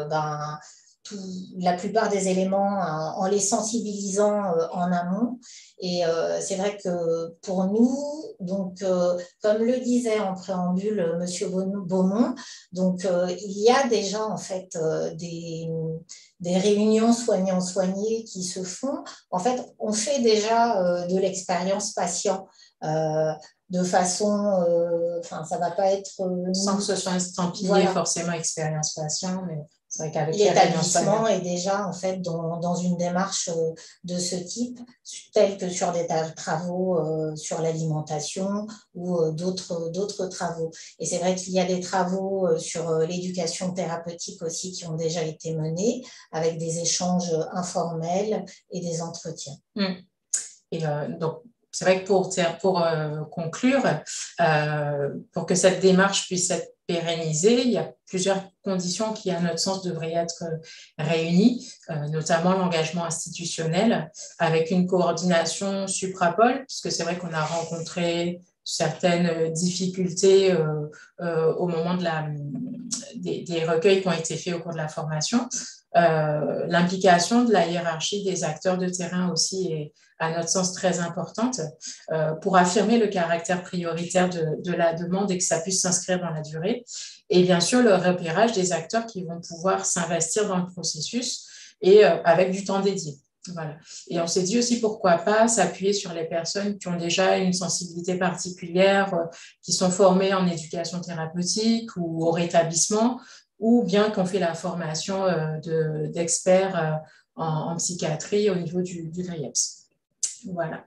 la plupart des éléments en les sensibilisant en amont. Et c'est vrai que pour nous, donc, comme le disait en préambule M. Beaumont, donc, il y a déjà en fait des réunions soignants-soignés qui se font. En fait, on fait déjà de l'expérience patient. De façon, ça ne va pas être... sans que ce soit estampillé forcément expérience patient, mais c'est vrai qu'avec l'établissement est déjà en fait dans une démarche de ce type, telle que sur des travaux sur l'alimentation ou d'autres travaux. Et c'est vrai qu'il y a des travaux sur l'éducation thérapeutique aussi qui ont déjà été menés avec des échanges informels et des entretiens. Et donc, c'est vrai que pour conclure, pour que cette démarche puisse être pérennisée, il y a plusieurs conditions qui, à notre sens, devraient être réunies, notamment l'engagement institutionnel avec une coordination suprapôle, puisque c'est vrai qu'on a rencontré certaines difficultés au moment des recueils qui ont été faits au cours de la formation. L'implication de la hiérarchie des acteurs de terrain aussi est, à notre sens, très importante pour affirmer le caractère prioritaire de la demande et que ça puisse s'inscrire dans la durée. Et bien sûr, le repérage des acteurs qui vont pouvoir s'investir dans le processus et avec du temps dédié. Voilà. Et on s'est dit aussi pourquoi pas s'appuyer sur les personnes qui ont déjà une sensibilité particulière, qui sont formées en éducation thérapeutique ou au rétablissement, ou bien qu'on fait la formation d'experts en psychiatrie au niveau du RIEPS. Voilà.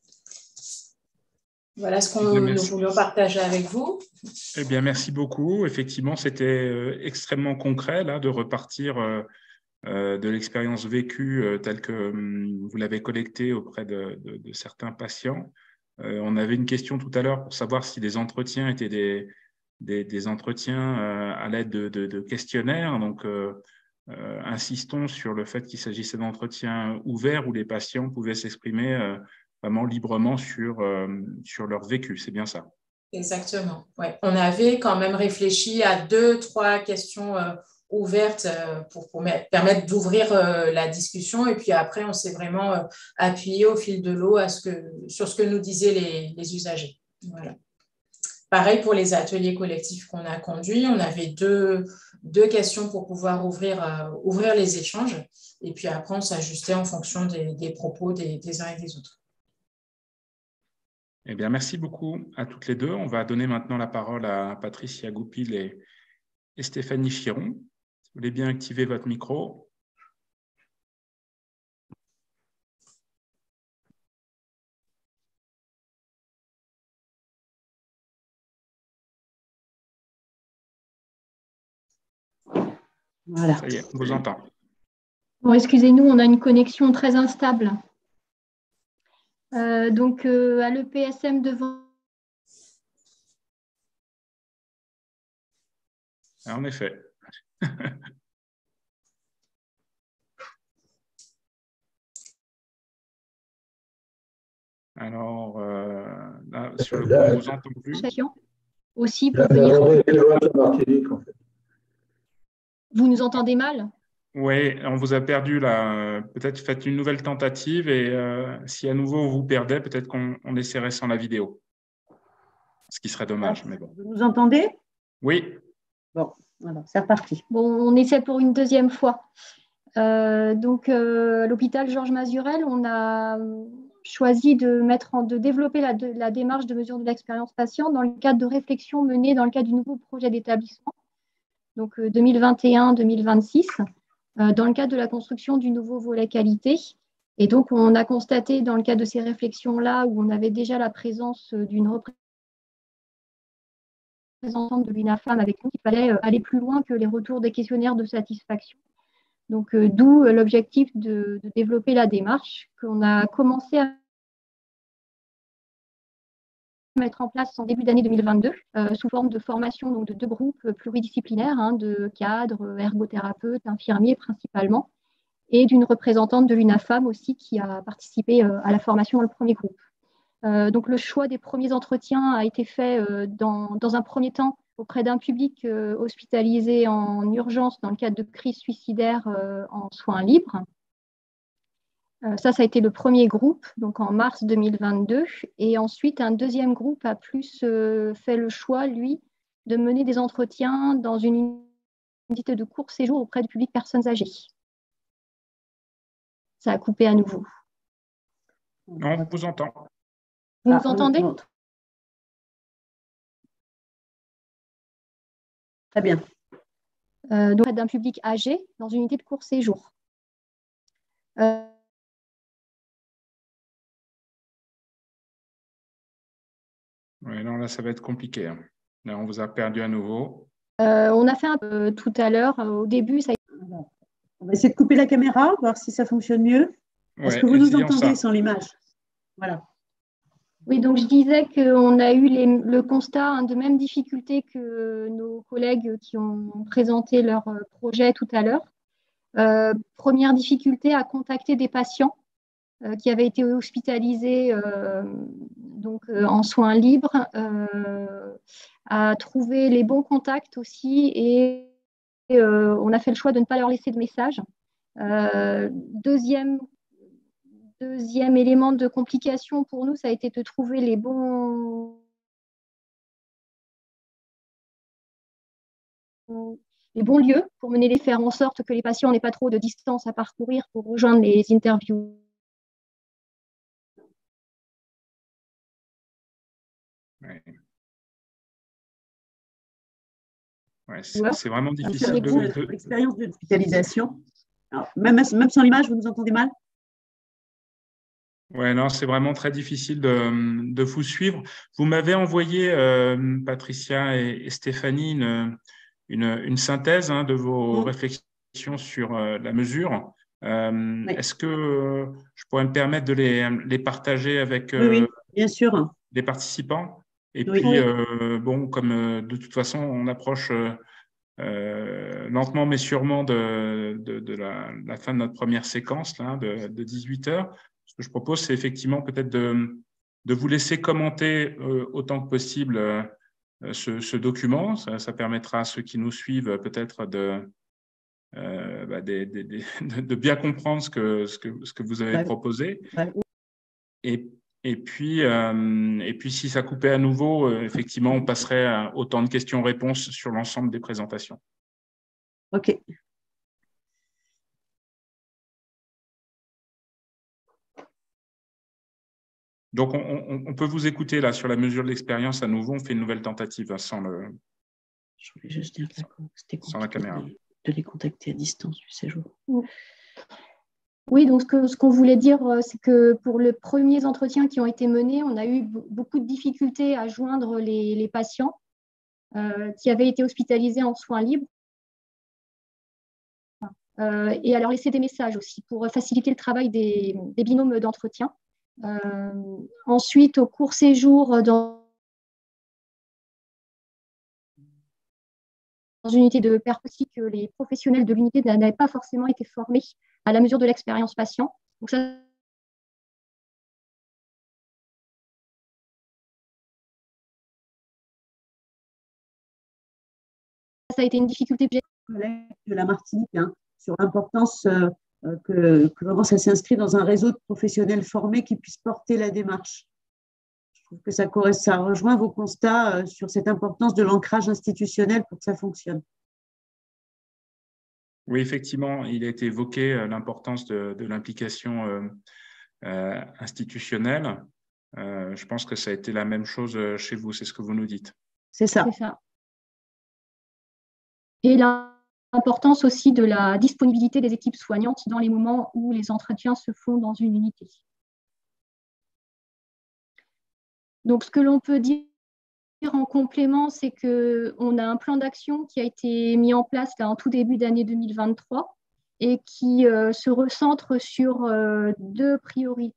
Voilà ce qu'on nous voulions partager avec vous. Eh bien, merci beaucoup. Effectivement, c'était extrêmement concret là, de repartir de l'expérience vécue telle que vous l'avez collectée auprès de certains patients. On avait une question tout à l'heure pour savoir si les entretiens étaient des entretiens à l'aide de questionnaires. Donc, insistons sur le fait qu'il s'agissait d'entretiens ouverts où les patients pouvaient s'exprimer vraiment librement sur leur vécu. C'est bien ça. Exactement. Ouais. On avait quand même réfléchi à 2-3 questions ouvertes pour permettre d'ouvrir la discussion. Et puis après, on s'est vraiment appuyé au fil de l'eau sur ce que nous disaient les usagers. Voilà. Pareil pour les ateliers collectifs qu'on a conduits. On avait deux questions pour pouvoir ouvrir les échanges. Et puis après, on s'ajustait en fonction des propos des uns et des autres. Eh bien, merci beaucoup à toutes les deux. On va donner maintenant la parole à Patricia Goupil et Stéphanie Chiron. Si vous voulez bien activer votre micro. Voilà. Ça y est, on vous entend. Bon, excusez-nous, on a une connexion très instable. Donc, à l'EPSM devant. En effet. Alors, là, sur le coup, on ne vous entend plus. Aussi pour venir. En fait. Vous nous entendez mal? Oui, on vous a perdu là. Peut-être faites une nouvelle tentative et si à nouveau on vous perdait, peut-être qu'on essaierait sans la vidéo. Ce qui serait dommage, mais bon. Vous nous entendez? Oui. Bon, alors c'est reparti. Bon, on essaie pour une deuxième fois. Donc, à l'hôpital Georges Mazurel, on a choisi de développer la démarche de mesure de l'expérience patient dans le cadre de réflexions menées dans le cadre du nouveau projet d'établissement, donc 2021-2026, dans le cadre de la construction du nouveau volet qualité. Et donc, on a constaté dans le cadre de ces réflexions-là, où on avait déjà la présence d'une représentante de l'UNAFAM avec nous, qu'il fallait aller plus loin que les retours des questionnaires de satisfaction. Donc, d'où l'objectif de développer la démarche qu'on a commencé à mettre en place en début d'année 2022 sous forme de formation donc de 2 groupes pluridisciplinaires, de cadres, ergothérapeutes, infirmiers principalement, et d'une représentante de l'UNAFAM aussi qui a participé à la formation dans le premier groupe. Donc, le choix des premiers entretiens a été fait dans un premier temps auprès d'un public hospitalisé en urgence dans le cadre de crise suicidaire en soins libres. Ça a été le premier groupe, donc en mars 2022. Et ensuite, un deuxième groupe a plus fait le choix, lui, de mener des entretiens dans une unité de court séjour auprès du public personnes âgées. Ça a coupé à nouveau. On vous entend. Vous nous entendez? Très bien. Donc, d'un public âgé dans une unité de court séjour. Oui, non, là, ça va être compliqué. Là, on vous a perdu à nouveau. On a fait un peu tout à l'heure. Au début, ça. On va essayer de couper la caméra, voir si ça fonctionne mieux. Est-ce que vous nous entendez sans l'image? Voilà. Oui, donc je disais qu'on a eu le constat de mêmes difficultés que nos collègues qui ont présenté leur projet tout à l'heure. Première difficulté à contacter des patients qui avaient été hospitalisés en soins libres, à trouver les bons contacts aussi et on a fait le choix de ne pas leur laisser de message. Deuxième élément de complication pour nous, ça a été de trouver les bons lieux pour mener les faire en sorte que les patients n'aient pas trop de distance à parcourir pour rejoindre les interviews. Ouais, c'est vraiment difficile. L'expérience de l'hospitalisation. Même sans l'image, vous nous entendez mal? Oui, non, c'est vraiment très difficile de vous suivre. Vous m'avez envoyé, Patricia et Stéphanie, une synthèse de vos réflexions sur la mesure. Oui. Est-ce que je pourrais me permettre de les partager avec oui, bien sûr. Les participants? Et puis, bon, comme de toute façon, on approche lentement mais sûrement de la fin de notre première séquence là, de 18 heures. Ce que je propose, c'est effectivement peut-être de vous laisser commenter autant que possible ce document. Ça permettra à ceux qui nous suivent peut-être de bien comprendre ce que vous avez proposé. Et puis, si ça coupait à nouveau, effectivement, on passerait au temps de questions-réponses sur l'ensemble des présentations. OK. Donc, on peut vous écouter là sur la mesure de l'expérience à nouveau. On fait une nouvelle tentative sans le. Je voulais juste dire que c'était sans la caméra. De les contacter à distance du séjour. Oui, donc ce qu'on voulait dire, c'est que pour les premiers entretiens qui ont été menés, on a eu beaucoup de difficultés à joindre les patients qui avaient été hospitalisés en soins libres et à leur laisser des messages aussi pour faciliter le travail des binômes d'entretien. Ensuite, au court séjour dans une unité de père aussi, que les professionnels de l'unité n'avaient pas forcément été formés à la mesure de l'expérience patient. Donc ça a été une difficulté. De la Martinique, sur l'importance que vraiment ça s'inscrit dans un réseau de professionnels formés qui puissent porter la démarche. Je trouve que ça rejoint vos constats sur cette importance de l'ancrage institutionnel pour que ça fonctionne. Oui, effectivement, il a été évoqué l'importance de l'implication institutionnelle. Je pense que ça a été la même chose chez vous, c'est ce que vous nous dites. C'est ça. C'est ça. Et l'importance aussi de la disponibilité des équipes soignantes dans les moments où les entretiens se font dans une unité. Donc, ce que l'on peut dire en complément, c'est qu'on a un plan d'action qui a été mis en place là, en tout début d'année 2023 et qui se recentre sur deux priorités.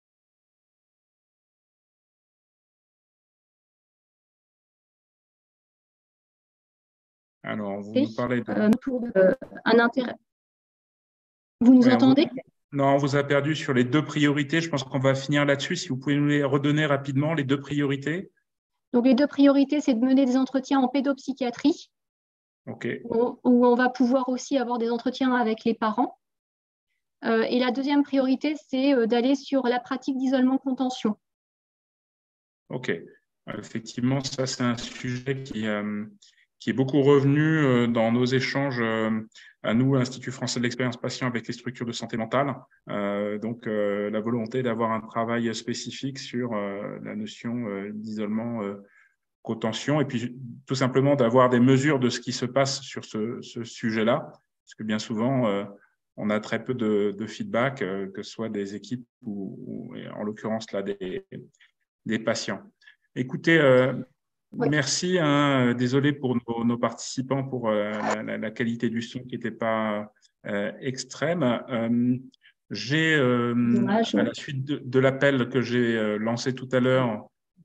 Alors, vous nous parlez un intérêt. Vous nous entendez? Non, on vous a perdu sur les deux priorités. Je pense qu'on va finir là-dessus. Si vous pouvez nous les redonner rapidement, les deux priorités. Donc, les deux priorités, c'est de mener des entretiens en pédopsychiatrie, où on va pouvoir aussi avoir des entretiens avec les parents. Et la deuxième priorité, c'est d'aller sur la pratique d'isolement-contention. OK. Effectivement, ça, c'est un sujet qui est beaucoup revenu dans nos échanges à nous, Institut français de l'expérience patient, avec les structures de santé mentale. Donc, la volonté d'avoir un travail spécifique sur la notion d'isolement-contention et puis tout simplement d'avoir des mesures de ce qui se passe sur ce sujet-là, parce que bien souvent, on a très peu de feedback, que ce soit des équipes ou en l'occurrence là, des patients. Écoutez, oui. Merci. Désolé pour nos participants pour la qualité du son qui n'était pas extrême. J'ai, à la suite de l'appel que j'ai lancé tout à l'heure,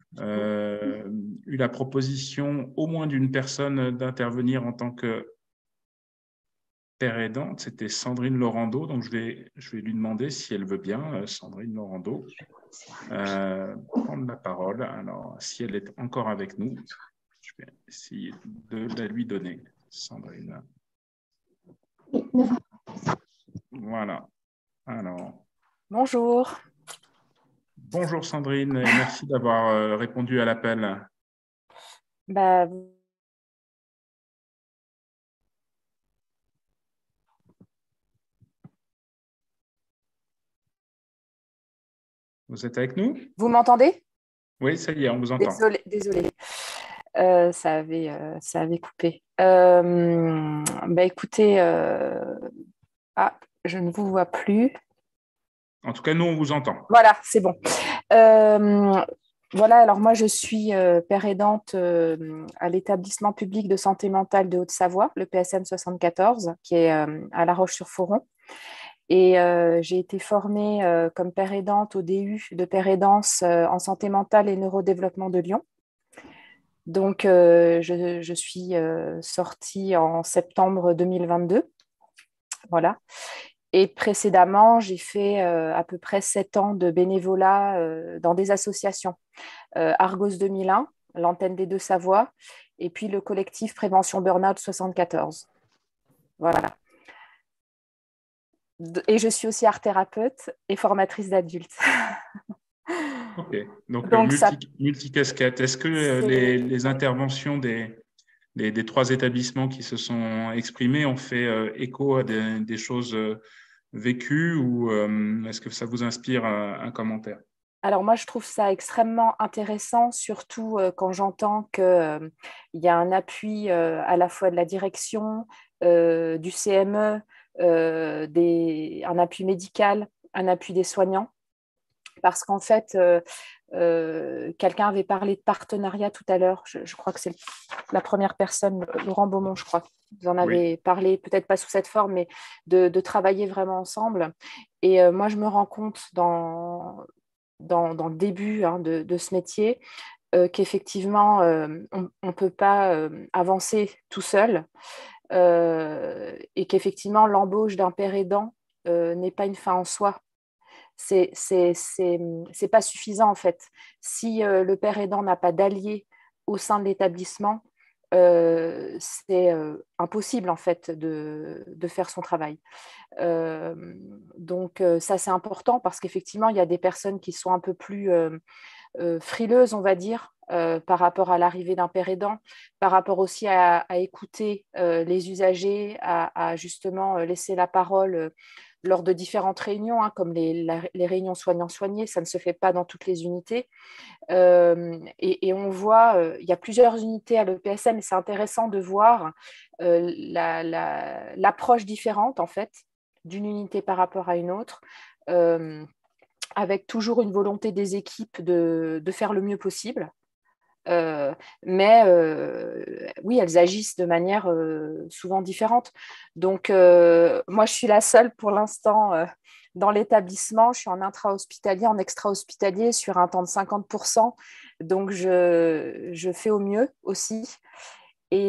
eu la proposition au moins d'une personne d'intervenir en tant que père aidante. C'était Sandrine Laurando. Donc, je vais lui demander si elle veut bien, Sandrine Laurando, prendre la parole. Alors, si elle est encore avec nous, je vais essayer de la lui donner, Sandrine. Voilà. Alors. Bonjour. Bonjour Sandrine, et merci d'avoir répondu à l'appel. Vous êtes avec nous? Vous m'entendez? Oui, ça y est, on vous entend. Désolée. Ça avait coupé. Écoutez, je ne vous vois plus. En tout cas, nous, on vous entend. Voilà, c'est bon. Voilà, alors moi, je suis père aidante à l'établissement public de santé mentale de Haute-Savoie, le PSM 74, qui est à La Roche-sur-Foron. Et j'ai été formée comme père aidante au DU de père aidance en santé mentale et neurodéveloppement de Lyon. Donc, je suis sortie en septembre 2022. Voilà. Et précédemment, j'ai fait à peu près 7 ans de bénévolat dans des associations. Argos 2001, l'antenne des Deux-Savoie, et puis le collectif Prévention Burnout 74. Voilà. Et je suis aussi art thérapeute et formatrice d'adultes. Ok, donc, Donc multicasquette. Est-ce que les interventions des 3 établissements qui se sont exprimés ont fait écho à des choses vécues, ou est-ce que ça vous inspire un commentaire? Alors moi, je trouve ça extrêmement intéressant, surtout quand j'entends qu'il y a un appui à la fois de la direction, du CME, un appui médical, un appui des soignants. Parce qu'en fait, quelqu'un avait parlé de partenariat tout à l'heure. Je crois que c'est la première personne, Laurent Beaumont, je crois. Vous en avez parlé, peut-être pas sous cette forme, mais de travailler vraiment ensemble. Et moi, je me rends compte dans le début de ce métier qu'effectivement, on ne peut pas avancer tout seul et qu'effectivement, l'embauche d'un père aidant n'est pas une fin en soi. C'est pas suffisant en fait. Si le père aidant n'a pas d'allié au sein de l'établissement, c'est impossible en fait de faire son travail. Donc ça c'est important parce qu'effectivement il y a des personnes qui sont un peu plus frileuses, on va dire, par rapport à l'arrivée d'un père aidant, par rapport aussi à écouter les usagers, à justement laisser la parole lors de différentes réunions, comme les réunions soignants-soignés. Ça ne se fait pas dans toutes les unités. Et on voit, il y a plusieurs unités à l'EPSM, et c'est intéressant de voir l'approche différente, en fait, d'une unité par rapport à une autre, avec toujours une volonté des équipes de faire le mieux possible. Mais oui, elles agissent de manière souvent différente. Donc, moi, je suis la seule pour l'instant dans l'établissement. Je suis en intra-hospitalier, en extra-hospitalier sur un temps de 50%. Donc, je fais au mieux aussi. Et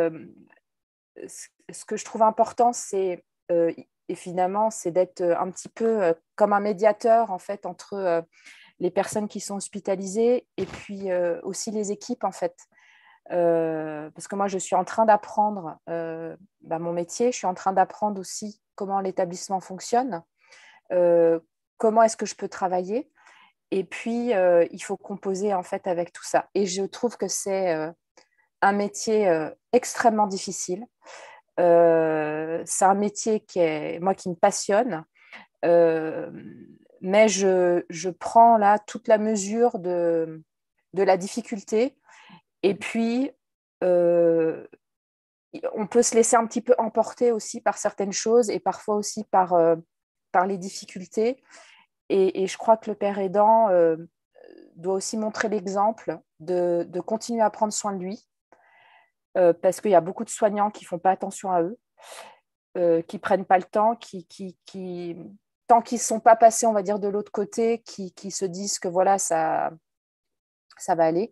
ce que je trouve important, c'est et finalement, c'est d'être un petit peu comme un médiateur en fait entre les personnes qui sont hospitalisées et puis aussi les équipes en fait. Parce que moi, je suis en train d'apprendre mon métier, je suis en train d'apprendre aussi comment l'établissement fonctionne, comment est-ce que je peux travailler, et puis il faut composer en fait avec tout ça. Et je trouve que c'est un métier extrêmement difficile. C'est un métier qui me passionne, mais je prends là toute la mesure de la difficulté. Et puis, on peut se laisser un petit peu emporter aussi par certaines choses et parfois aussi par les difficultés. Et je crois que le père aidant doit aussi montrer l'exemple de continuer à prendre soin de lui, parce qu'il y a beaucoup de soignants qui ne font pas attention à eux, qui ne prennent pas le temps, tant qu'ils ne sont pas passés, on va dire, de l'autre côté, qui se disent que voilà, ça va aller.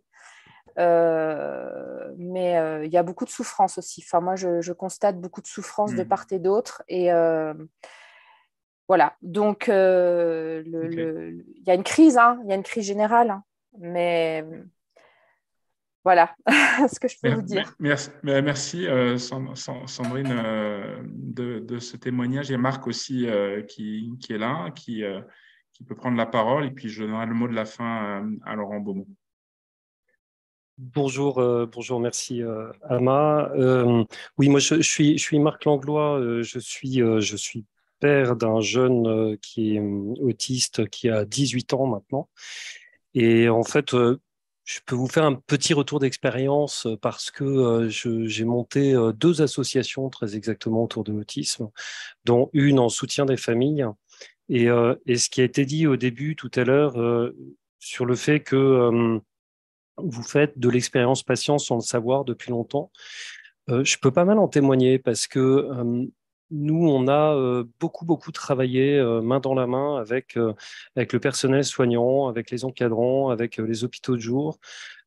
Mais il y a beaucoup de souffrance aussi. Enfin, moi, je constate beaucoup de souffrance de part et d'autre. Et voilà. Donc, il y a une crise, il y a une crise générale. Mais voilà ce que je peux vous dire. Merci Sandrine, de ce témoignage. Il y a Marc aussi qui est là, qui peut prendre la parole. Et puis, je donnerai le mot de la fin à Laurent Beaumont. Bonjour, merci Ama. Oui, moi je suis Marc Langlois, je suis père d'un jeune qui est autiste, qui a 18 ans maintenant. Et en fait, je peux vous faire un petit retour d'expérience parce que j'ai monté 2 associations très exactement autour de l'autisme, dont une en soutien des familles. Et ce qui a été dit au début tout à l'heure sur le fait que vous faites de l'expérience patient sans le savoir depuis longtemps. Je peux pas mal en témoigner parce que nous, on a beaucoup travaillé main dans la main avec le personnel soignant, avec les encadrants, avec les hôpitaux de jour,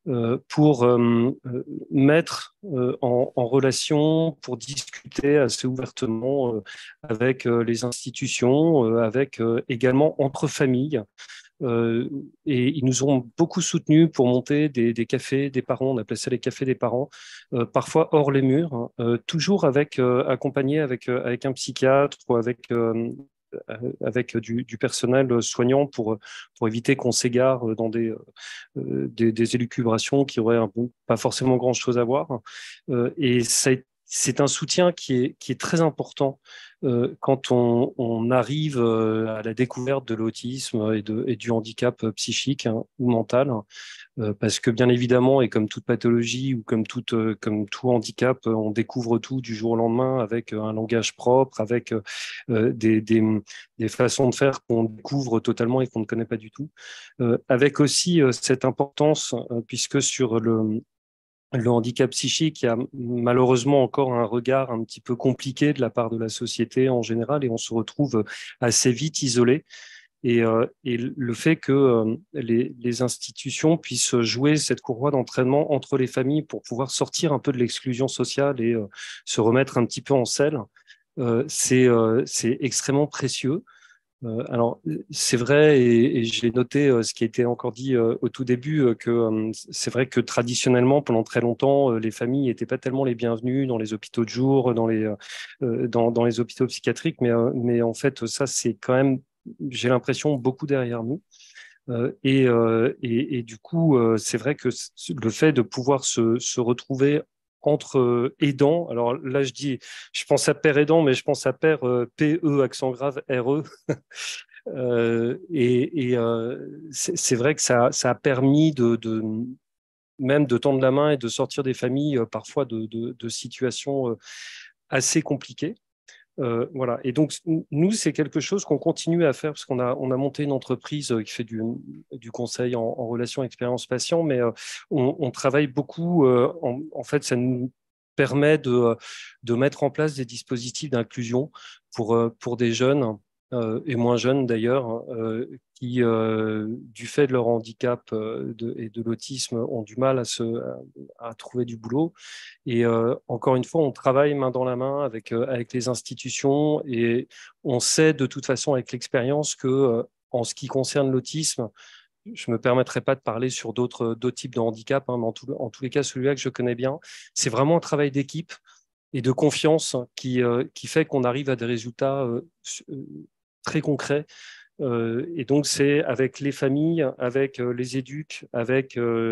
pour mettre en relation, pour discuter assez ouvertement avec les institutions, avec également entre familles. Et ils nous ont beaucoup soutenus pour monter des cafés des parents, on appelait ça les cafés des parents, parfois hors les murs, toujours accompagné avec un psychiatre ou avec du personnel soignant pour éviter qu'on s'égare dans des élucubrations qui auraient pas forcément grand-chose à voir. Et c'est un soutien qui est très important quand on arrive à la découverte de l'autisme et du handicap psychique ou mental, parce que bien évidemment, et comme toute pathologie ou comme tout handicap, on découvre tout du jour au lendemain avec un langage propre, avec des façons de faire qu'on découvre totalement et qu'on ne connaît pas du tout, avec aussi cette importance, puisque sur le handicap psychique, il y a malheureusement encore un regard un petit peu compliqué de la part de la société en général et on se retrouve assez vite isolé. Et le fait que les institutions puissent jouer cette courroie d'entraînement entre les familles pour pouvoir sortir un peu de l'exclusion sociale et se remettre un petit peu en selle, c'est extrêmement précieux. Alors, c'est vrai, et j'ai noté ce qui a été encore dit au tout début, que c'est vrai que traditionnellement, pendant très longtemps, les familles n'étaient pas tellement les bienvenues dans les hôpitaux de jour, dans les hôpitaux psychiatriques, mais en fait, ça, c'est quand même, j'ai l'impression, beaucoup derrière nous. Et du coup, c'est vrai que le fait de pouvoir se retrouver entre aidants, alors là je pense à père aidant, mais je pense à père P-E, accent grave, R-E. C'est vrai que ça a permis même de tendre la main et de sortir des familles parfois de situations assez compliquées. Voilà. Et donc, nous, c'est quelque chose qu'on continue à faire parce qu'on a monté une entreprise qui fait du conseil en relation expérience patient, mais on travaille beaucoup. En fait, ça nous permet de mettre en place des dispositifs d'inclusion pour des jeunes et moins jeunes d'ailleurs, qui, du fait de leur handicap et de l'autisme, ont du mal à trouver du boulot. Et encore une fois, on travaille main dans la main avec les institutions et on sait de toute façon avec l'expérience que en ce qui concerne l'autisme, je ne me permettrai pas de parler sur d'autres types de handicap, hein, mais en tous les cas, celui-là que je connais bien, c'est vraiment un travail d'équipe et de confiance qui fait qu'on arrive à des résultats très concrets. Et donc, c'est avec les familles, avec les éducs, avec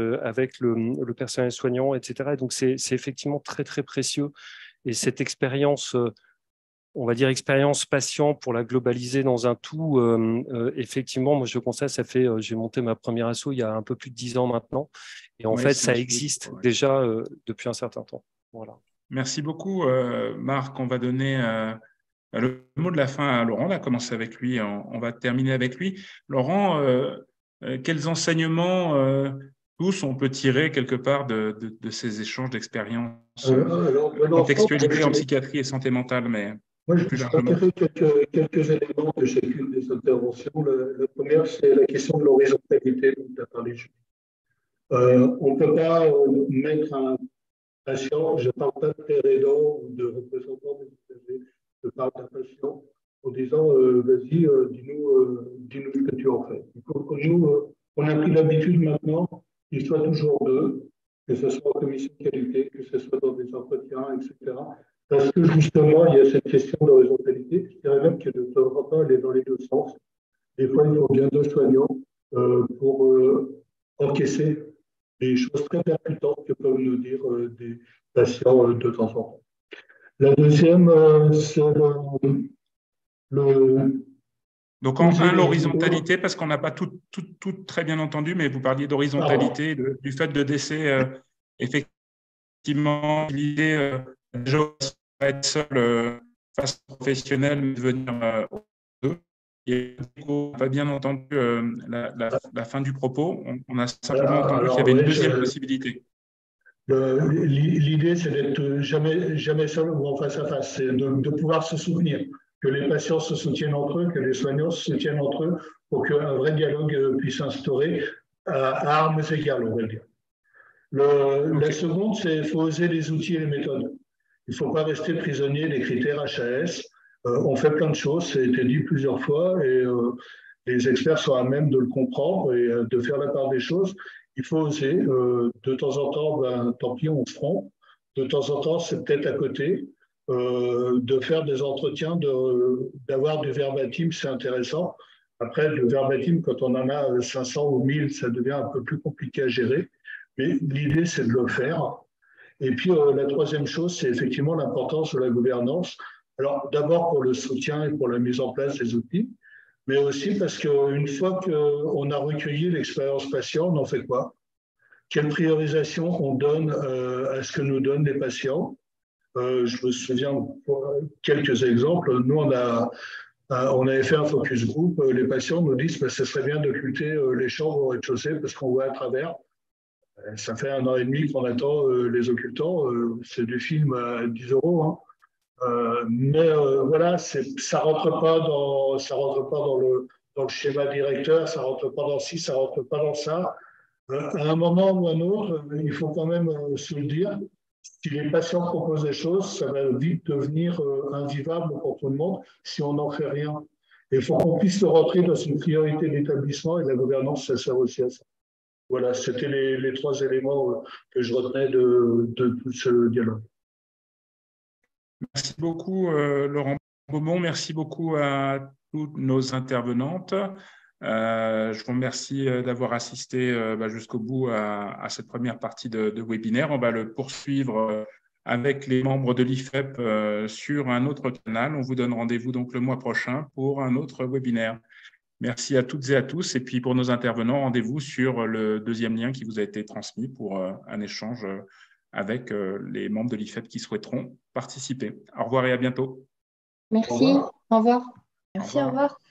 le personnel soignant, etc. Et donc, c'est effectivement très, très précieux. Et cette expérience, on va dire expérience patient pour la globaliser dans un tout, effectivement, moi, je constate, j'ai monté ma première asso il y a un peu plus de 10 ans maintenant. Et en fait, ça existe déjà depuis un certain temps. Voilà. Merci beaucoup, Marc. On va donner le mot de la fin à Laurent. On a commencé avec lui, on va terminer avec lui. Laurent, quels enseignements tous on peut tirer quelque part de ces échanges d'expériences contextualisées en psychiatrie et santé mentale, mais moi, je retirerai quelques éléments de chacune des interventions. La première, c'est la question de l'horizontalité dont tu as parlé. On ne peut pas mettre un patient, je ne parle pas de père aidant ou de représentant des usagers, je parle d'un patient en disant vas-y, dis-nous ce que tu en fais. Il faut que nous, on a pris l'habitude maintenant qu'il soit toujours deux, que ce soit en commission de qualité, que ce soit dans des entretiens, etc. Parce que justement, il y a cette question d'horizontalité. Je dirais même qu'elle ne devra pas aller dans les deux sens. Des fois, il faut bien deux soignants pour encaisser des choses très percutantes que peuvent nous dire des patients de temps en temps. La deuxième, c'est Donc, l'horizontalité, parce qu'on n'a pas tout très bien entendu, mais vous parliez d'horizontalité, du fait de décès, effectivement, l'idée déjà être seul face aux professionnels, mais devenir deux. Et on n'a pas bien entendu la fin du propos. On a simplement entendu qu'il y avait une deuxième possibilité. L'idée, c'est d'être jamais seul ou en face à face, c'est de pouvoir se soutenir, que les patients se soutiennent entre eux, que les soignants se soutiennent entre eux, pour qu'un vrai dialogue puisse s'instaurer à armes égales, on va dire. La seconde, c'est qu'il faut oser les outils et les méthodes. Il ne faut pas rester prisonnier des critères HAS. On fait plein de choses, ça a été dit plusieurs fois, et les experts sont à même de le comprendre et de faire la part des choses. Il faut oser. De temps en temps, ben, tant pis, on se trompe. De temps en temps, c'est peut-être à côté. De faire des entretiens, d'avoir du verbatim, c'est intéressant. Après, le verbatim, quand on en a 500 ou 1000, ça devient un peu plus compliqué à gérer. Mais l'idée, c'est de le faire. Et puis, la troisième chose, c'est effectivement l'importance de la gouvernance. Alors, d'abord pour le soutien et pour la mise en place des outils, mais aussi parce qu'une fois qu'on a recueilli l'expérience patient, on en fait quoi? Quelle priorisation on donne à ce que nous donnent les patients? Je me souviens, pour quelques exemples, nous, on avait fait un focus group. Les patients nous disent que ce serait bien d'occulter les chambres au rez-de-chaussée parce qu'on voit à travers. Ça fait 1 an et demi qu'on attend les occultants. C'est du film à 10 €. Hein. Mais voilà, ça rentre pas dans le schéma directeur, ça rentre pas dans ci, ça rentre pas dans ça. À un moment ou un autre, il faut quand même se le dire. Si les patients proposent des choses, ça va vite devenir invivable pour tout le monde si on n'en fait rien. Et il faut qu'on puisse le rentrer dans une priorité d'établissement et la gouvernance, ça sert aussi à ça. Voilà, c'était les 3 éléments que je retenais de tout ce dialogue. Merci beaucoup, Laurent Beaumont. Merci beaucoup à toutes nos intervenantes. Je vous remercie d'avoir assisté jusqu'au bout à cette première partie de webinaire. On va le poursuivre avec les membres de l'IFEP sur un autre canal. On vous donne rendez-vous donc le mois prochain pour un autre webinaire. Merci à toutes et à tous. Et puis pour nos intervenants, rendez-vous sur le deuxième lien qui vous a été transmis pour un échange avec les membres de l'IFEP qui souhaiteront participer. Au revoir et à bientôt. Merci. Au revoir. Merci, au revoir.